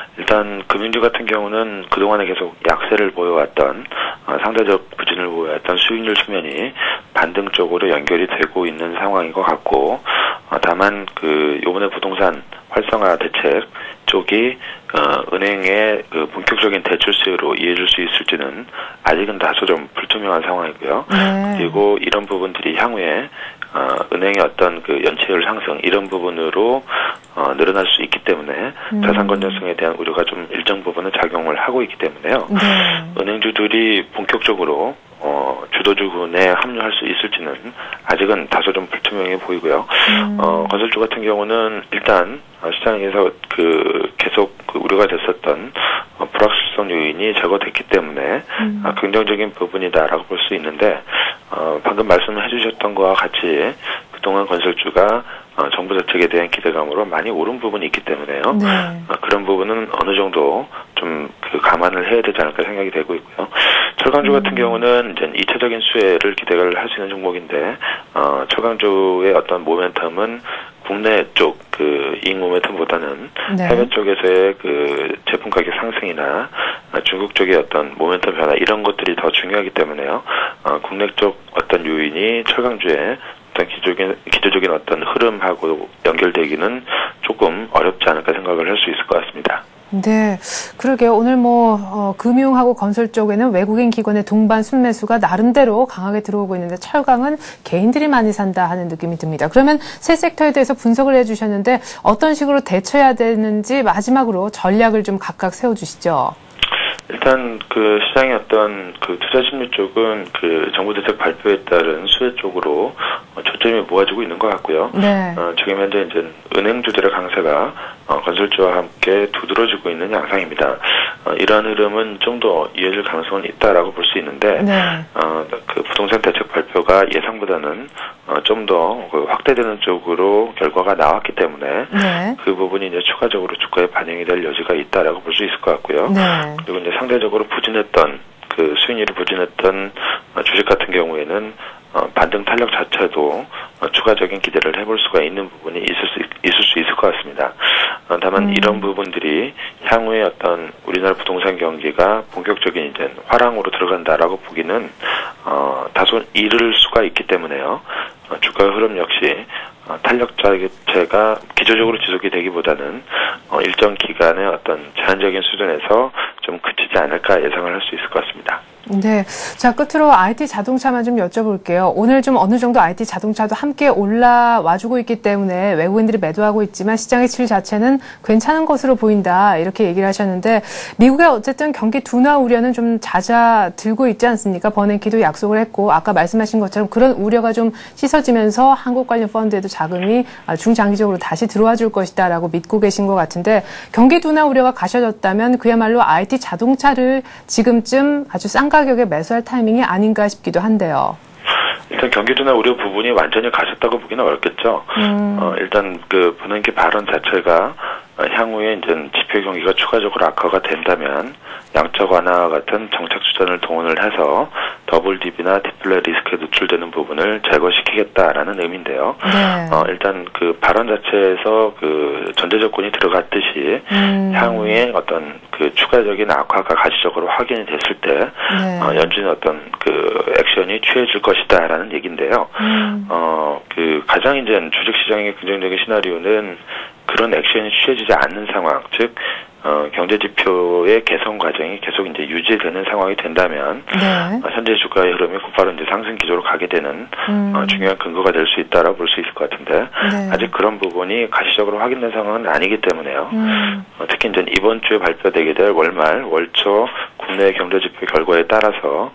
일단 금융주 같은 경우는 그동안에 계속 약세를 보여왔던 어, 상대적 부진을 보여왔던 수익률 측면이 반등 쪽으로 연결이 되고 있는 상황인 것 같고 어, 다만 그 요번에 부동산 활성화 대책 쪽이 어, 은행의 그 본격적인 대출 수요로 이해해줄 수 있을지는 아직은 다소 좀 불투명한 상황이고요. 네. 그리고 이런 부분들이 향후에 어, 은행의 어떤 그 연체율 상승 이런 부분으로 어, 늘어날 수 있기 때문에 음. 자산 건전성에 대한 우려가 좀 일정 부분은 작용을 하고 있기 때문에요. 네. 은행주들이 본격적으로 어, 주도주군에 합류할 수 있을지는 아직은 다소 좀 불투명해 보이고요. 음. 어, 건설주 같은 경우는 일단 시장에서 그 계속 그 우려가 됐었던 어, 불확실성 요인이 제거됐기 때문에 음. 아, 긍정적인 부분이다라고 볼 수 있는데 어, 방금 말씀해 주셨던 것과 같이 그동안 건설주가 어, 정부 대책에 대한 기대감으로 많이 오른 부분이 있기 때문에요. 네. 어, 그런 부분은 어느 정도 좀 그 감안을 해야 되지 않을까 생각이 되고 있고요. 철강주 음. 같은 경우는 이제 이차적인 수혜를 기대를 할 수 있는 종목인데 어, 철강주의 어떤 모멘텀은 국내 쪽 그 이익 모멘텀보다는 네. 해외 쪽에서의 그 제품 가격 상승이나 중국 쪽의 어떤 모멘텀 변화 이런 것들이 더 중요하기 때문에요. 어, 국내 쪽 어떤 요인이 철강주에 어떤 기초적인, 기초적인 어떤 흐름하고 연결되기는 조금 어렵지 않을까 생각을 할 수 있을 것 같습니다. 네, 그러게요. 오늘 뭐 어, 금융하고 건설 쪽에는 외국인 기관의 동반 순매수가 나름대로 강하게 들어오고 있는데 철강은 개인들이 많이 산다 하는 느낌이 듭니다. 그러면 세 섹터에 대해서 분석을 해주셨는데 어떤 식으로 대처해야 되는지 마지막으로 전략을 좀 각각 세워주시죠. 일단 그 시장의 어떤 그 투자 심리 쪽은 그 정부 대책 발표에 따른 수혜 쪽으로 어, 초점이 모아지고 있는 것 같고요. 네. 어, 지금 현재 이제 은행주들의 강세가 어, 건설주와 함께 두드러지고 있는 양상입니다. 어, 이러한 흐름은 좀 더 이어질 가능성은 있다라고 볼 수 있는데, 네. 어, 그 부동산 대책 발표가 예상보다는 어, 좀 더 그 확대되는 쪽으로 결과가 나왔기 때문에 네. 그 부분이 이제 추가적으로 주가에 반영이 될 여지가 있다라고 볼 수 있을 것 같고요. 네. 그리고 이제 상대적으로 부진했던 그 수익률이 부진했던 어, 주식 같은 경우에는 어, 반등 탄력 자체도 어, 추가적인 기대를 해볼 수가 있는 부분이 있을 수, 있을 수 있을 것 같습니다. 어, 다만 음. 이런 부분들이 향후에 어떤 우리나라 부동산 경기가 본격적인 이제 화랑으로 들어간다라고 보기는 어, 다소 이를 수가 있기 때문에요. 어, 주가 흐름 역시 어, 탄력 자체가 기초적으로 지속이 되기보다는 어, 일정 기간의 어떤 제한적인 수준에서 좀 그치지 않을까 예상을 할 수 있을 것 같습니다. 네. 자, 끝으로 아이티 자동차만 좀 여쭤볼게요. 오늘 좀 어느 정도 아이티 자동차도 함께 올라와주고 있기 때문에 외국인들이 매도하고 있지만 시장의 질 자체는 괜찮은 것으로 보인다. 이렇게 얘기를 하셨는데 미국의 어쨌든 경기 둔화 우려는 좀 잦아들고 있지 않습니까? 버냉키도 약속을 했고 아까 말씀하신 것처럼 그런 우려가 좀 씻어지면서 한국 관련 펀드에도 자금이 중장기적으로 다시 들어와 줄 것이다라고 믿고 계신 것 같은데 경기 둔화 우려가 가셔졌다면 그야말로 아이티 자동차를 지금쯤 아주 싼 가격에 매수할 타이밍이 아닌가 싶기도 한데요. 일단 경기 둔화 우려 부분이 완전히 가셨다고 보기는 어렵겠죠. 음. 어, 일단 그 버냉키 발언 자체가 향후에 이제 지표 경기가 추가적으로 악화가 된다면 양적 완화와 같은 정책 수단을 동원을 해서 더블 디비나 디플레 리스크에 노출되는 부분을 제거시키겠다라는 의미인데요. 네. 어, 일단 그 발언 자체에서 그 전제 조건이 들어갔듯이 음. 향후에 어떤 그 추가적인 악화가 가시적으로 확인이 됐을 때 네. 어, 연준의 어떤 그 액션이 취해질 것이다라는 얘기인데요. 음. 어, 그 가장 이제 주식 시장의 긍정적인 시나리오는 그런 액션이 취해지지 않는 상황, 즉 어, 경제 지표의 개선 과정이 계속 이제 유지되는 상황이 된다면 네. 어, 현재 주가의 흐름이 곧바로 이제 상승 기조로 가게 되는 음. 어, 중요한 근거가 될 수 있다라고 볼 수 있을 것 같은데 네. 아직 그런 부분이 가시적으로 확인된 상황은 아니기 때문에요. 음. 어, 특히 이제 이번 주에 발표되게 될 월말, 월초 국내 경제 지표 결과에 따라서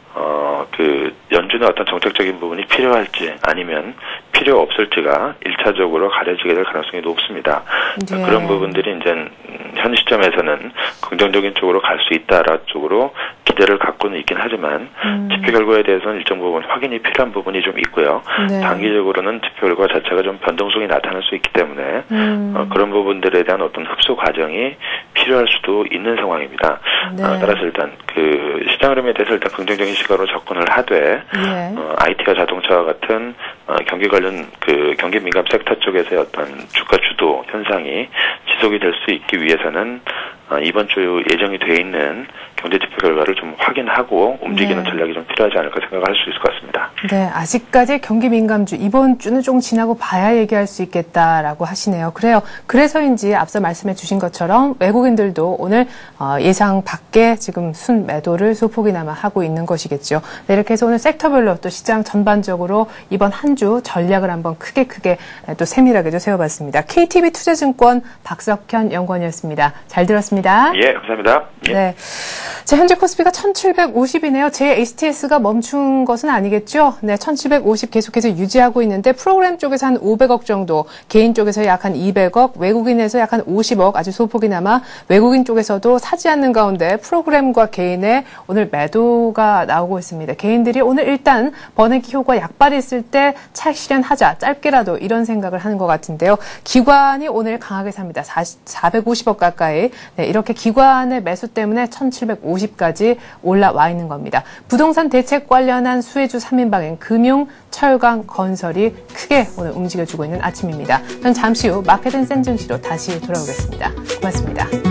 어, 그, 연준의 어떤 정책적인 부분이 필요할지 아니면 필요 없을지가 일차적으로 가려지게 될 가능성이 높습니다. 네. 그런 부분들이 이제 현 시점에서는 긍정적인 쪽으로 갈 수 있다라 쪽으로 기대를 갖고는 있긴 하지만 음. 지표 결과에 대해서는 일정 부분 확인이 필요한 부분이 좀 있고요. 네. 단기적으로는 지표 결과 자체가 좀 변동성이 나타날 수 있기 때문에 음. 어, 그런 부분들에 대한 어떤 흡수 과정이 필요할 수도 있는 상황입니다. 네. 어, 따라서 일단 그 시장 흐름에 대해서 일단 긍정적인 시각으로 접근을 하되 네. 어, 아이티와 자동차와 같은 어, 경기 관련 그 경기 민감 섹터 쪽에서의 어떤 주가 주도 현상이 지속이 될 수 있기 위해서는 어, 이번 주 예정이 돼 있는 경제 지표 결과를 좀 확인하고 움직이는 네. 전략이 좀 필요하지 않을까 생각할 수 있을 것 같습니다. 네, 아직까지 경기 민감주 이번 주는 좀 지나고 봐야 얘기할 수 있겠다라고 하시네요. 그래요. 그래서인지 앞서 말씀해 주신 것처럼 외국인들도 오늘 어, 예상 밖에 지금 순 매도를 소폭이나마 하고 있는 것이겠죠. 네, 이렇게 해서 오늘 섹터별로 또 시장 전반적으로 이번 한 주 전략을 한번 크게 크게 또 세밀하게 좀 세워봤습니다. 케이티비 투자증권 박석현 연구원이었습니다. 잘 들었습니다. 고맙습니다. 예, 감사합니다. 예. 네. 자, 현재 코스피가 천칠백오십이네요. 제 에이치티에스가 멈춘 것은 아니겠죠? 네, 천칠백오십 계속해서 유지하고 있는데 프로그램 쪽에서 한 오백억 정도, 개인 쪽에서 약 한 이백억, 외국인에서 약 한 오십억, 아주 소폭이나마 외국인 쪽에서도 사지 않는 가운데 프로그램과 개인의 오늘 매도가 나오고 있습니다. 개인들이 오늘 일단 버냉키 효과 약발이 있을 때 차익 실현하자, 짧게라도 이런 생각을 하는 것 같은데요. 기관이 오늘 강하게 삽니다. 사백오십억 가까이. 네, 이렇게 기관의 매수 때문에 천칠백오십까지 올라와 있는 겁니다. 부동산 대책 관련한 수혜주 삼 인방인 금융, 철강, 건설이 크게 오늘 움직여주고 있는 아침입니다. 전 잠시 후 마켓앤센 증시로 다시 돌아오겠습니다. 고맙습니다.